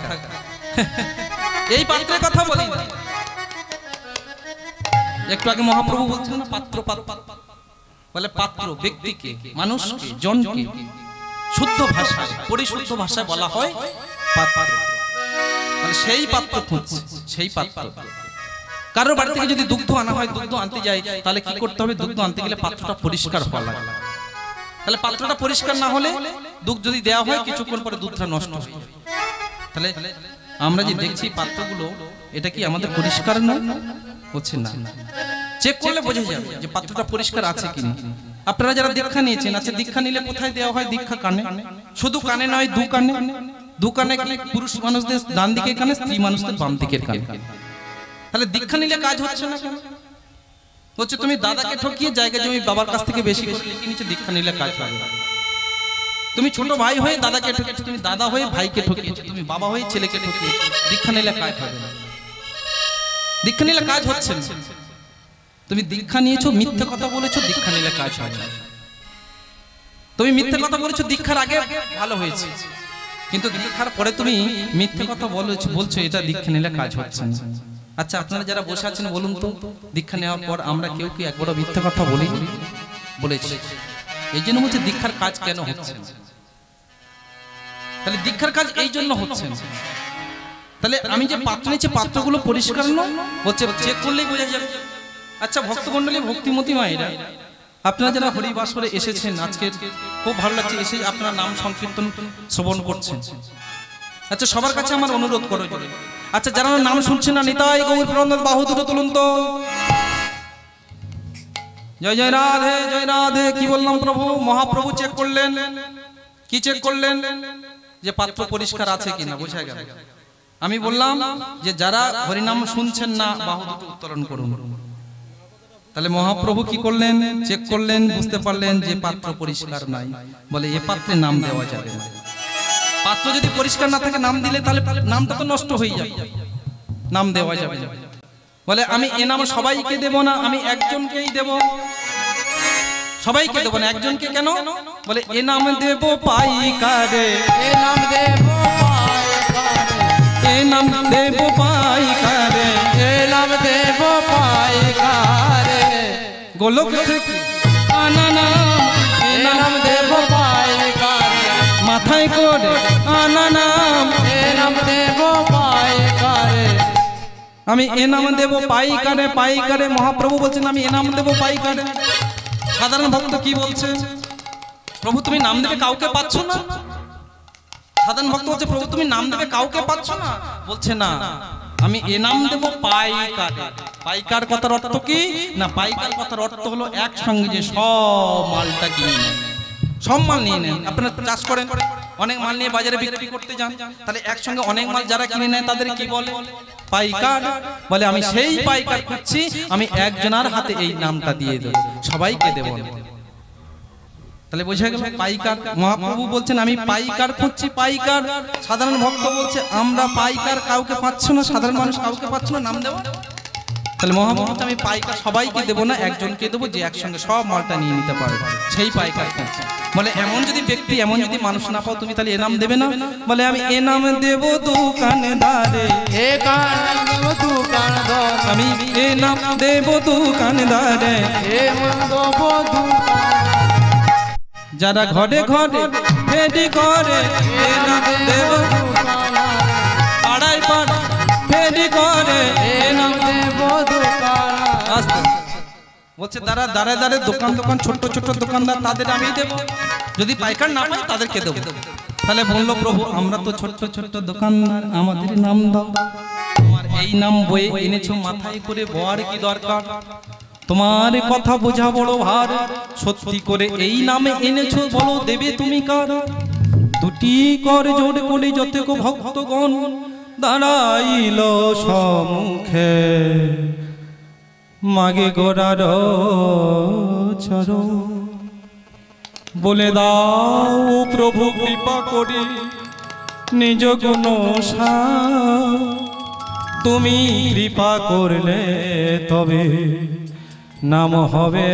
এই পাত্রের কথা বলি একটু আগে মহাপ্রভু বলছেন না পাত্র পাত্র বলে পাত্র ব্যক্তিকে মানুষকে জনকে শুদ্ধ ভাষায় পরিশুদ্ধ ভাষায় বলা হয় পাত্র। মানে সেই পাত্র খুঁজছে সেই পাত্র। কারোর বাড়ি থেকে যদি দুগ্ধ আনা হয় দুগ্ধ আনতে যায় তাহলে কি করতে হবে দুগ্ধ আনতে গেলে পাত্রটা পরিষ্কার হওয়া লাগে। তাহলে পাত্রটা পরিষ্কার না হলে দুধ যদি দেওয়া হয় কিছুক্ষণ পরে দুধটা নষ্ট হয়ে যায়। তাহলে আমরা যে দেখছি পাত্রগুলো এটা কি আমাদের পরিষ্কার না হচ্ছে না চেক করলে বোঝা যাবে যে পাত্রটা পরিষ্কার আছে কিনা। আপনারা যারা দীক্ষা নিয়েছেন আচ্ছা দীক্ষা নিলে কোথায় দেওয়া হয় দীক্ষা কানে শুধু কানে নয় দু কানে দু কানে পুরুষ মানুষদের ডান দিকের কানে স্ত্রী মানুষদের বাম দিকের কানে। তাহলে দীক্ষা নিলে কাজ হচ্ছে না কেন হচ্ছে তুমি দাদাকে ঠকিয়ে জায়গা জমি বাবার কাছ থেকে বেশি করে লিখে নিচে দীক্ষা নিলে কাজ হবে। তুমি ছোট ভাই হয়ে দাদাকে ঠকিয়েছো তুমি দাদা হয়ে ভাইকে ঠকিয়েছো তুমি বাবা হয়ে ছেলেকে ঠকিয়েছো দীক্ষা নিলে কাজ হবে না। দীক্ষা নিলে কাজ হচ্ছে না। তুমি দীক্ষা নিয়েছো মিথ্যে কথা বলেছো দীক্ষা নিলে কাজ হবে না। তুমি মিথ্যে কথা বলেছো দীক্ষার আগে ভালো হয়েছে কিন্তু দীক্ষার পরে তুমি মিথ্যে কথা বলেছো বলছো এটা দীক্ষা নিলে কাজ হচ্ছে না। আচ্ছা আপনারা যারা বসে আছেন বলুন তো দীক্ষা নেওয়ার পর আমরা কেউ কি একবারও মিথ্যে কথা বলি বলেছি এই জন্য বলছে দীক্ষার কাজ কেন হচ্ছে না। তাহলে দীক্ষার কাজ এই জন্য হচ্ছে না। তাহলে আমি যে পাত্র নিচ্ছি পাত্রগুলো পরিষ্কার নয় বলছে, চেক করলেই বোঝা যাবে। আচ্ছা ভক্তমণ্ডলী, ভক্তিমতী মায়েরা, আপনারা যারা হরিবাসরে এসেছেন আজকে খুব ভালো লাগছে এসে আপনারা নাম সংকীর্তন শ্রবণ করছেন। আচ্ছা সবার কাছে আমার অনুরোধ করো, আচ্ছা যারা নাম শুনছেন না, নিতাই গৌর প্রেমানন্দ বাহু দুটো তুলুন তো। জয় জয় রাধে, জয় রাধে। কি বললাম প্রভু? মহাপ্রভু চেক করলেন। কি চেক করলেন? যে পাত্র পরিষ্কার আছে কিনা, বোঝা গেল। আমি বললাম যে যারা হরিনাম শুনছেন না বাহু দুটো উত্তোলন করুন। তাহলে মহাপ্রভু কি করলেন? চেক করলেন, বুঝতে পারলেন যে পাত্র পরিষ্কার নাই, বলে এ পাত্রে নাম দেওয়া যাবে না। পাত্র যদি পরিষ্কার না থাকে নাম দিলে তাহলে নামটা তো নষ্ট হয়ে যাবে, নাম দেওয়া যাবে না। বলে আমি এ নাম সবাইকে দেব না, আমি একজনকেই দেব। সবাইকে দেব না, একজনকে। কেন? বলে এ নাম দেব পাইকারে, এ নাম দেব পাইকারে, এ নাম দেব পাইকারে, এ নাম দেব পাইকারে। গোলক থেকে আনা নাম, এ নাম দেব পাইকারে, মাথায় করে আনা নাম, এ নাম দেব পাইকারে। আমি এ নাম দেব পাইকারে, পাইকারে। মহাপ্রভু বলছেন আমি এ নাম দেব পাইকারে। সাধারণ ভক্ত কি বলছে? প্রভু তুমি নাম দেবে কাউকে পাচ্ছ না। সাধারণ ভক্ত বলছে প্রভু তুমি নাম দেবে কাউকে পাচ্ছ না। বলছে না, আমি এ নাম দেব পাইকারে। পাইকার কথার অর্থ কি না? পাইকার কথার অর্থ হলো একসঙ্গে যে সব মালটা কিনে নেন, সব মাল নিয়ে নেন। আপনারা চাষ করেন, অনেক মাল নিয়ে বাজারে বিক্রি করতে যান, তাহলে একসঙ্গে অনেক মাল যারা কিনে নেয় তাদের কি বলে? পাইকার। বলে আমি সেই পাইকার খুঁজছি, আমি একজনের হাতে এই নামটা দিয়ে দেব, সবাইকে দেব না। তাহলে বোঝা গেল পাইকার। মহাপ্রভু বলছেন আমি পাইকার খুঁজছি, পাইকার। সাধারণ ভক্ত বলছে আমরা পাইকার কাউকে পাচ্ছ না, সাধারণ মানুষ কাউকে পাচ্ছ না নাম দেওয়া। তাহলে মহাপ্রভু আমি পাইকার সবাইকে দেবো না, একজনকে দেবো যে একসঙ্গে সব মালটা নিয়ে নিতে পারে, সেই পাইকার খুঁজছি। বলে এমন যদি ব্যক্তি, এমন যদি মানুষ না পাও তুমি, তাহলে এ নাম দেবে না। বলে আমি এ নাম দেব দোকানদারে, এ নাম দেব দোকানদার, আমি এ নাম দেব দোকানদারে, এ নাম দেব দোকানদার। যারা ঘরে ঘরে ফেরি করে, এ নাম দেব দোকানদার, পাড়ায় পাড়ায় ফেরি করে, এ নাম দেব দোকানদার। বলছে দাঁড়া দাঁড়ায় দাঁড়ায় দোকান দোকান ছোট্ট ছোট্ট দোকানদার, তাদের আমি দেবো। যদি পাইকার না পাই তাদেরকে দেবো। তাহলে বললো প্রভু আমরা তো ছোট্ট ছোট্ট দোকানদার, আমাদের নাম দাও। তোমার এই নাম বয়ে এনেছো মাথায় করে, বর কি দরকার? তোমার কথা বোঝা বড় ভার, সত্যি করে এই নামে এনেছো, বলো দেবে তুমি কার? দুটি কর জোর করে যতক ভক্তগণ দাঁড়াইল সম্মুখে, মাগে গোড়ার চরণ বলে দাও প্রভু কৃপা করি নিজ গুণ তুমি কৃপা করলে তবে নাম হবে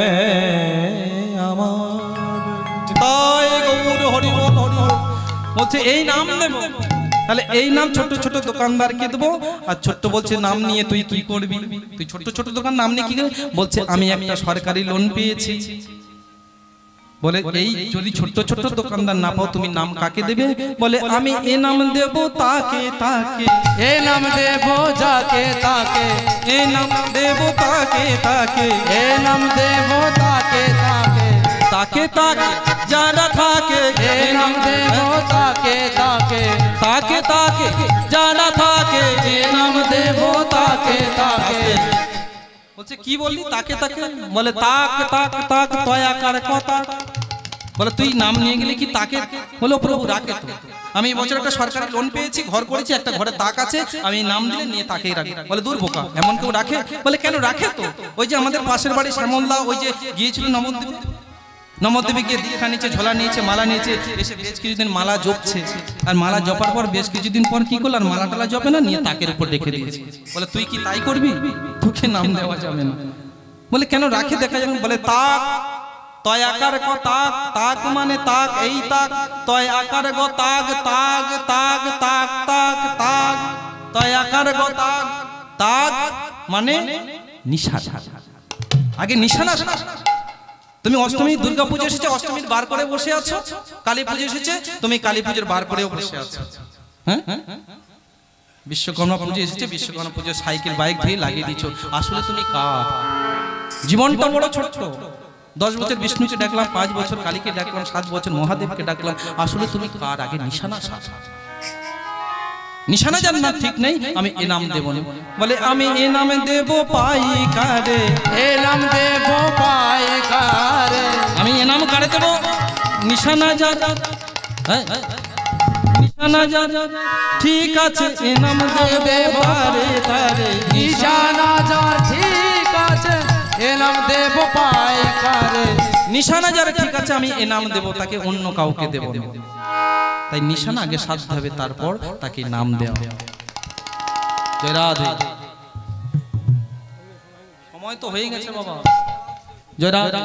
আমার। তাই গৌর হরি বল হরি বল। বলছে এই নাম নেব, তাহলে এই নাম ছোট ছোট দোকানদারকে দেবো। আর ছোট্ট বলছে নাম নিয়ে তুই কি করবি? তুই ছোট ছোট দোকান নাম নিয়ে কি করবি? বলছে আমি একটা সরকারি লোন পেয়েছি। বলে এই যদি ছোট ছোট দোকানদার না পাও তুমি নাম কাকে দেবে? বলে আমি এ নাম দেব তাকে তাকে, এ নাম দেব যাকে তাকে, এ নাম দেব তাকে তাকে, এ নাম দেব তাকে তাকে, তাকে তাকে যারা থাকে, এ নাম দেব তাকে তাকে, তাকে তাকে যারা থাকে, এ নাম দেব তাকে তাকে। বলছে কি বললি তাকে তাকে? বলে তাক তাক তাক তয়াকার কথা। বলে তুই নাম নিয়ে গেলি কি তাকে? বলো প্রভু রাখে তো, আমি এই বছর একটা সরকারি লোন পেয়েছি, ঘর করেছি, একটা ঘরে তাক আছে, আমি নাম দিলে নিয়ে তাকেই রাখি। বলে দূর বোকা, এমন কেউ রাখে? বলে কেন রাখে তো, ওই যে আমাদের পাশের বাড়ি শ্যামলদা ওই যে গিয়েছিল নবদ্বীপে, নবদ্বীপে গিয়ে দীক্ষা নিয়েছে, ঝোলা নিয়েছে, মালা নিয়েছে, এসে বেশ কিছুদিন মালা জপছে। আর মালা জপার পর বেশ কিছুদিন পর কি করলো, আর মালা টালা জপে না, নিয়ে তাকের উপর রেখে দিয়েছে। বলে তুই কি তাই করবি? তোকে নাম দেওয়া যাবে না। বলে কেন রাখে দেখা যাবে? বলে তাক তয় আকার গ তাক, তাক মানে তাক, এই তাক তয় আকার গ তাক, তাক তাক তাক তাক তাক তয় আকার গ তাক, তাক মানে নিশানা। আগে নিশানা তুমি অষ্টমী দুর্গা পুজো এসেছে অষ্টমীর বার করে বসে আছো, কালী পুজো এসেছে তুমি কালী পুজোর বার করেও বসে আছো। হ্যাঁ, বিশ্বকর্মা পুজো এসেছে বিশ্বকর্মা পুজো সাইকেল বাইক দিয়ে লাগিয়ে দিচ্ছ। আসলে তুমি কার? জীবনটা বড় ছোট্ট। দশ বছর বিষ্ণুকে ডাকলাম, পাঁচ বছর কালীকে ডাকলাম, সাত বছর মহাদেবকে ডাকলাম। আসলে তুমি কার? আগে নিশানা সাজ। নিশানা যার নাম ঠিক নেই আমি এ নাম দেব না। বলে আমি এ নাম দেব পাই কারে, এ নাম দেব পাই কারে, আমি এ নাম কারে দেব? নিশানা যার, হ্যাঁ নিশানা যার ঠিক আছে এ নাম দেব পারে তারে, নিশানা যার ঠিক আছে এ নাম দেব পাই কারে। নিশানা যার ঠিক আছে আমি এ নাম দেব, তাকে অন্য কাউকে দেব না। তাই নিশানা আগে সাধতে হবে, তারপর তাকে নাম দেওয়া। জয় রাধে। সময় তো হয়ে গেছে বাবা। জয় রাধে,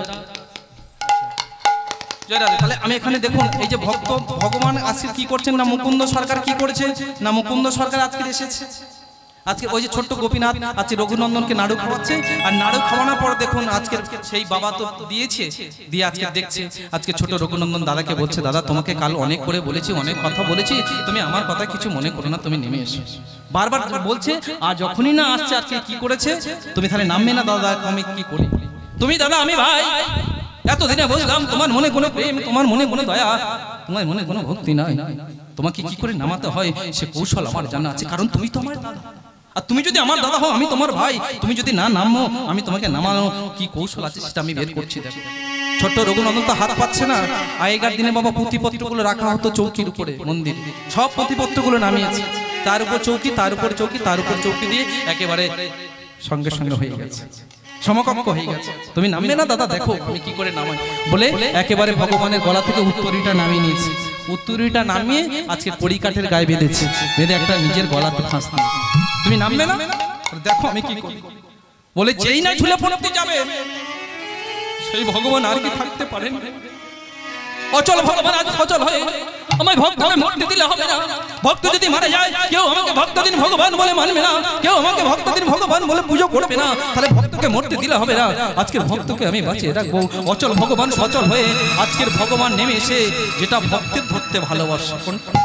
জয় রাধে। তাহলে আমি এখানে দেখুন এই যে ভক্ত ভগবান আজকে কি করছেন না মুকুন্দ সরকার কি করেছে না মুকুন্দ সরকার আজকে এসেছে। আজকে ওই যে ছোট্ট গোপীনাথ আজকে রঘুনন্দনকে নাড়ু খাওয়াচ্ছে, আর নাড়ু খাওয়ানোর পর দেখুন আজকে সেই বাবা তো দিয়েছে, দিয়ে আজকে দেখছে আজকে ছোট রঘুনন্দন দাদাকে বলছে, দাদা তোমাকে কাল অনেক করে বলেছি, অনেক কথা বলেছি, তুমি আমার কথা কিছু মনে করো না, তুমি নেমে এসো। বারবার বলছে, আর যখনই না আসছে আজকে কি করেছে, তুমি তাহলে নামবে না দাদা, আমি কি করি? তুমি দাদা আমি ভাই এতদিনে বুঝলাম তোমার মনে কোনো প্রেম, তোমার মনে কোনো দয়া, তোমার মনে কোনো ভক্তি নাই, তোমাকে কি করে নামাতে হয় সে কৌশল আমার জানা আছে, কারণ তুমি তো আমার দাদা। আর তুমি যদি আমার দাদা হও আমি তোমার ভাই, তুমি যদি না নামো আমি তোমাকে নামানো কি কৌশল আছে সেটা আমি বের করছি। দেখো ছোট্ট রঘুনন্দন তো হাত পাচ্ছে না। আগেকার দিনে বাবা পুঁথিপত্রগুলো রাখা হতো চৌকির উপরে, মন্দির সব পুঁথিপত্রগুলো নামিয়েছে, তার উপর চৌকি, তার উপর চৌকি, তার উপর চৌকি দিয়ে একেবারে সঙ্গে সঙ্গে হয়ে গেছে, সমকক্ষ হয়ে গেছে। তুমি নামবে না দাদা, দেখো আমি কি করে নামাই বলে একেবারে ভগবানের গলা থেকে উত্তরীটা নামিয়ে নিয়েছি। উত্তরীটা নামিয়ে আজকে কড়িকাঠের গায়ে বেঁধেছে, বেঁধে একটা নিজের গলাতে ফাঁস দিয়ে তুমি নামবে না, দেখো আমি কি করি বলে যেই না ঝুলে পড়তে যাবে সেই ভগবান আর কি থাকতে পারেন? অচল ভগবান আজ অচল হয়ে আমায় ভক্তকে মরতে দিলে হবে না। ভক্ত যদি মারা যায় কেউ আমাকে ভক্তদিন ভগবান বলে মানবে না, কেউ আমাকে ভক্তদিন ভগবান বলে পুজো করবে না, তাহলে ভক্তকে মরতে দিলে হবে না। আজকের ভক্তকে আমি বাঁচিয়ে রাখবো। অচল ভগবান সচল হয়ে আজকের ভগবান নেমে এসে যেটা ভক্তের ধরতে ভালোবাসে,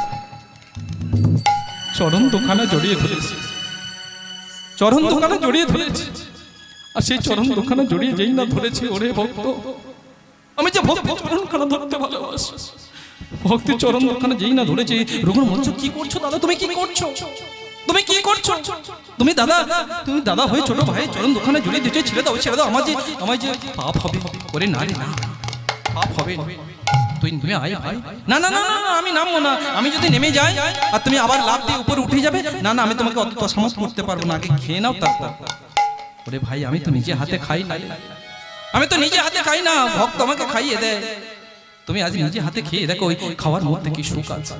চরণ দোকানে জড়িয়ে ধরেছে, চরণ দোকানে জড়িয়ে ধরেছে। আর সেই চরণ দোকানে জড়িয়ে যেই না ধরেছে, ওরে ভক্ত আমি যে ভক্ত চরণ খানা ধরতে ভালোবাসি, ভক্তের চরণ দোকানে যেই না ধরেছে, রঘুর বলছো কি করছো দাদা, তুমি কি করছো, তুমি কি করছো, তুমি দাদা তুমি দাদা হয়ে ছোট ভাই চরণ দোকানে জড়িয়ে দিতে ছেড়ে দাও, ছেড়ে দাও, আমার যে আমার যে পাপ হবে, করে না রে না পাপ হবে, তুই নেমে আয় ভাই। না না না না আমি নামবো না, আমি যদি নেমে যাই আর তুমি আবার লাফ দিয়ে উপরে উঠে যাবে, না না আমি তোমাকে অত সামর্থ্য করতে পারবো না, আগে খেয়ে নাও তারপর। ওরে ভাই আমি তো নিজে হাতে খাই না, আমি তো নিজে হাতে খাই না, ভক্ত আমাকে খাইয়ে দেয়, তুমি আজ নিজে হাতে খেয়ে দেখো ওই খাওয়ার মধ্যে কি সুখ আছে।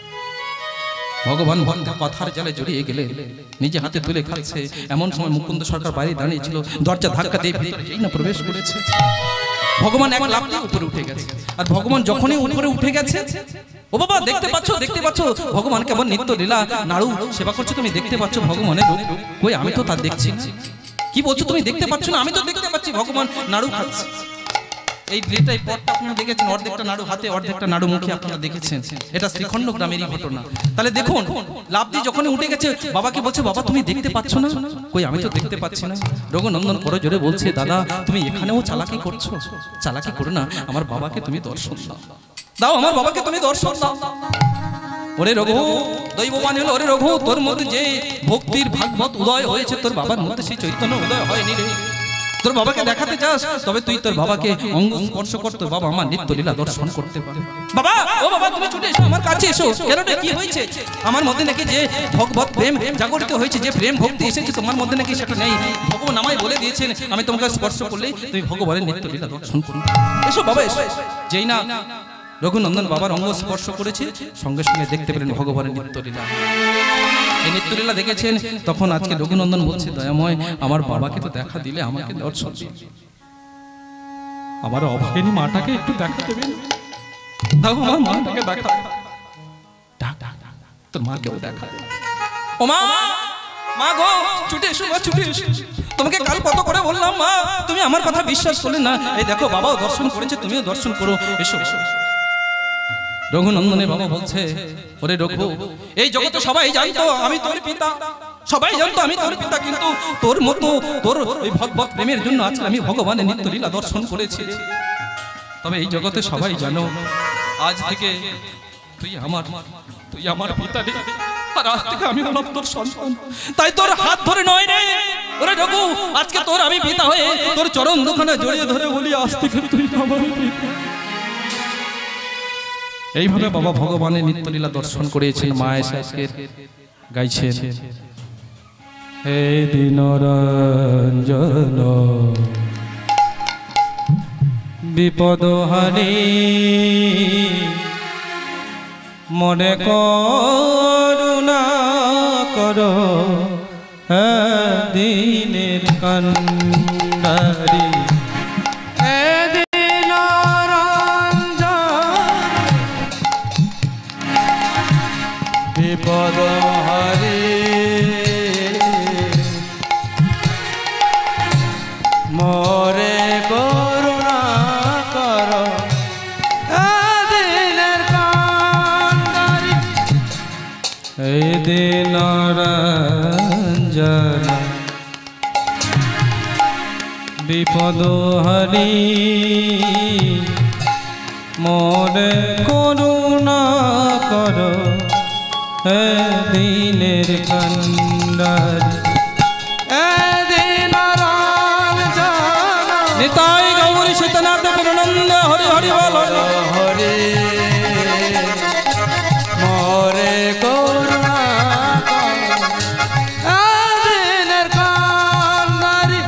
ভগবান ভক্তের কথার জালে জড়িয়ে গেলে নিজে হাতে তুলে খাচ্ছে। এমন সময় মুকুন্দ সরকার বাইরে দাঁড়িয়েছিল, দরজা ধাক্কা দিয়ে ভিতরে যেই না প্রবেশ করেছে, ভগবান এক লাফ দিয়ে উপরে উঠে গেছে। আর ভগবান যখনই উপরে উঠে গেছে, ও বাবা দেখতে পাচ্ছ দেখতে পাচ্ছ ভগবান কেমন নিত্য লীলা নাড়ু সেবা করছে, তুমি দেখতে পাচ্ছ ভগবানের রূপ, কই আমি তো তা দেখছি না। কি বলছো তুমি দেখতে পাচ্ছ না? আমি তো দেখতে পাচ্ছি ভগবান নাড়ু খাচ্ছে। এই লেটাই পটটা আপনারা দেখেছেন, অর্ধেকটা নাড়ু হাতে অর্ধেকটা নাড়ু মুখে আপনারা দেখেছেন, এটা শ্রীখণ্ড গ্রামেরই ঘটনা। তাহলে দেখুন লাভ দিয়ে যখন উঠে গেছে, বাবাকে বলছে বাবা তুমি দেখতে পাচ্ছ না, কই আমি তো দেখতে পাচ্ছি না। রঘুনন্দন করে জোরে বলছে দাদা তুমি এখানেও চালাকি করছো, চালাকি করো না, আমার বাবাকে তুমি দর্শন দাও, দাও আমার বাবাকে তুমি দর্শন দাও। ওরে রঘু দৈববান হলো, ওরে রঘু তোর মধ্যে যে ভক্তির ভাগবত উদয় হয়েছে, তোর বাবার মধ্যে সেই চৈতন্য উদয় হয়নি রে। তোর বাবাকে দেখাতে চাস তবে তুই তোর বাবাকে অঙ্গ স্পর্শ কর, তোর বাবা আমার নিত্য লীলা দর্শন করতে পারে। বাবা ও বাবা তুমি ছুটে এসো আমার কাছে এসো, কেন রে কি হয়েছে? আমার মধ্যে নাকি যে ভগবত প্রেম জাগরিত হয়েছে, যে প্রেম ভক্তি এসেছে তোমার মধ্যে নাকি সেটা নেই। ভগবান আমায় বলে দিয়েছেন আমি তোমাকে স্পর্শ করলেই তুমি ভগবানের নিত্য লীলা দর্শন করবে। এসো বাবা এসো। যেই না রঘুনন্দন বাবার অঙ্গ স্পর্শ করেছে, সঙ্গে সঙ্গে দেখতে পেলেন ভগবানের নিত্য লীলা। এই নিত্য লীলা দেখেছেন, তখন আজকে রঘুনন্দন বলছে দয়াময় আমার বাবাকে তো দেখা দিলে, আমাকে দর্শন দিন, আমার অভাগিনী মাটাকে একটু দেখা দেবেন, দাও আমার মাটাকে দেখা, ডাক ডাক তোর মাকেও দেখা দেবে। ও মা, মা গো ছুটে এসো, ছুটে এসো, তোমাকে কাল কত করে বললাম মা, তুমি আমার কথা বিশ্বাস করলে না। এই দেখো বাবাও দর্শন করেছে, তুমিও দর্শন করো, এসো। রঘুনন্দনের বাবা বলছে, ওরে রঘু, এই জগতে সবাই জানতো আমি তোর পিতা, সবাই জানতো আমি তোর পিতা, কিন্তু তোর মতো তোর ওই ভগবত প্রেমের জন্য আজকে আমি ভগবানের নিত্য লীলা দর্শন করেছি। তবে এই জগতে সবাই জানো আজ থেকে তুই আমার তুই আমার পিতা রে, আর আজ থেকে আমি হলাম তোর সন্তান। তাই তোর হাত ধরে নয় রে ওরে রঘু, আজকে তোর আমি পিতা হয়ে তোর চরণ দুখানে জড়িয়ে ধরে বলি আজ থেকে তুই আমার পিতা। এইভাবে বাবা ভগবানের নিত্য লীলা দর্শন করেছেন। মা এসে আজকে গাইছেন, হে দীনরঞ্জন বিপদহারি মনে করুণা কর, হ্যাঁ দীনের কান্ডারি বিপদ হারি মোরে করুণা কর, দিনের কান্ডারি এই দীনরঞ্জন বিপদ হারি মোরে করুণা কর, হে দীনের কান্ডারি। নিতাই গৌরী সীতানাথ প্রেমানন্দ হরি হরি বল হরি মোরে করুণা দিনের কান্ডারি।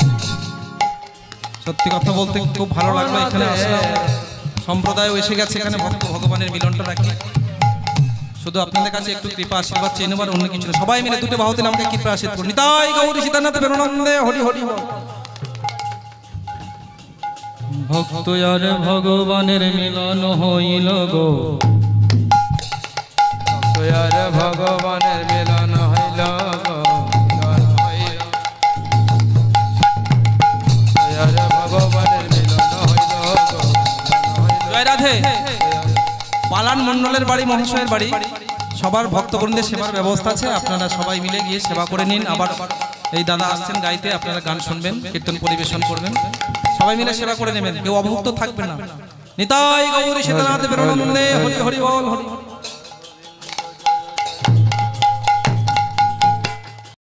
সত্যি কথা বলতে খুব ভালো লাগলো, এখানে আসলাম, সম্প্রদায় এসে গেছে, এখানে ভক্ত ভগবানের মিলনটা রাখি। শুধু আপনাদের কাছে একটু কৃপা আশীর্বাদ চেয়ে নেবার, অন্য কিছু না। সবাই মিলে দুটো বাহুতে আমাকে কৃপা আশীর্বাদ করুন। নিতাই গৌরী সীতানাথ প্রেমানন্দে হরি হরি বল। ভক্ত আর ভগবানের মিলন হইল গো, আর ভগবানের মিলন হইল গো, আর ভগবানের মিলন হইল গো। জয় রাধে। পালান মণ্ডলের বাড়ি, মহাশয়ের বাড়ি, সবার ভক্তবৃন্দের সেবার ব্যবস্থা আছে, আপনারা সবাই মিলে গিয়ে সেবা করে নিন। আবার এই দাদা আসছেন গাইতে, আপনারা গান শুনবেন, কীর্তন পরিবেশন করবেন, সবাই মিলে সেবা করে নেবেন, কেউ অভুক্ত থাকবে না। নিতাই গৌরী সীতানাথ প্রেমানন্দে হরি হরি বল হরি।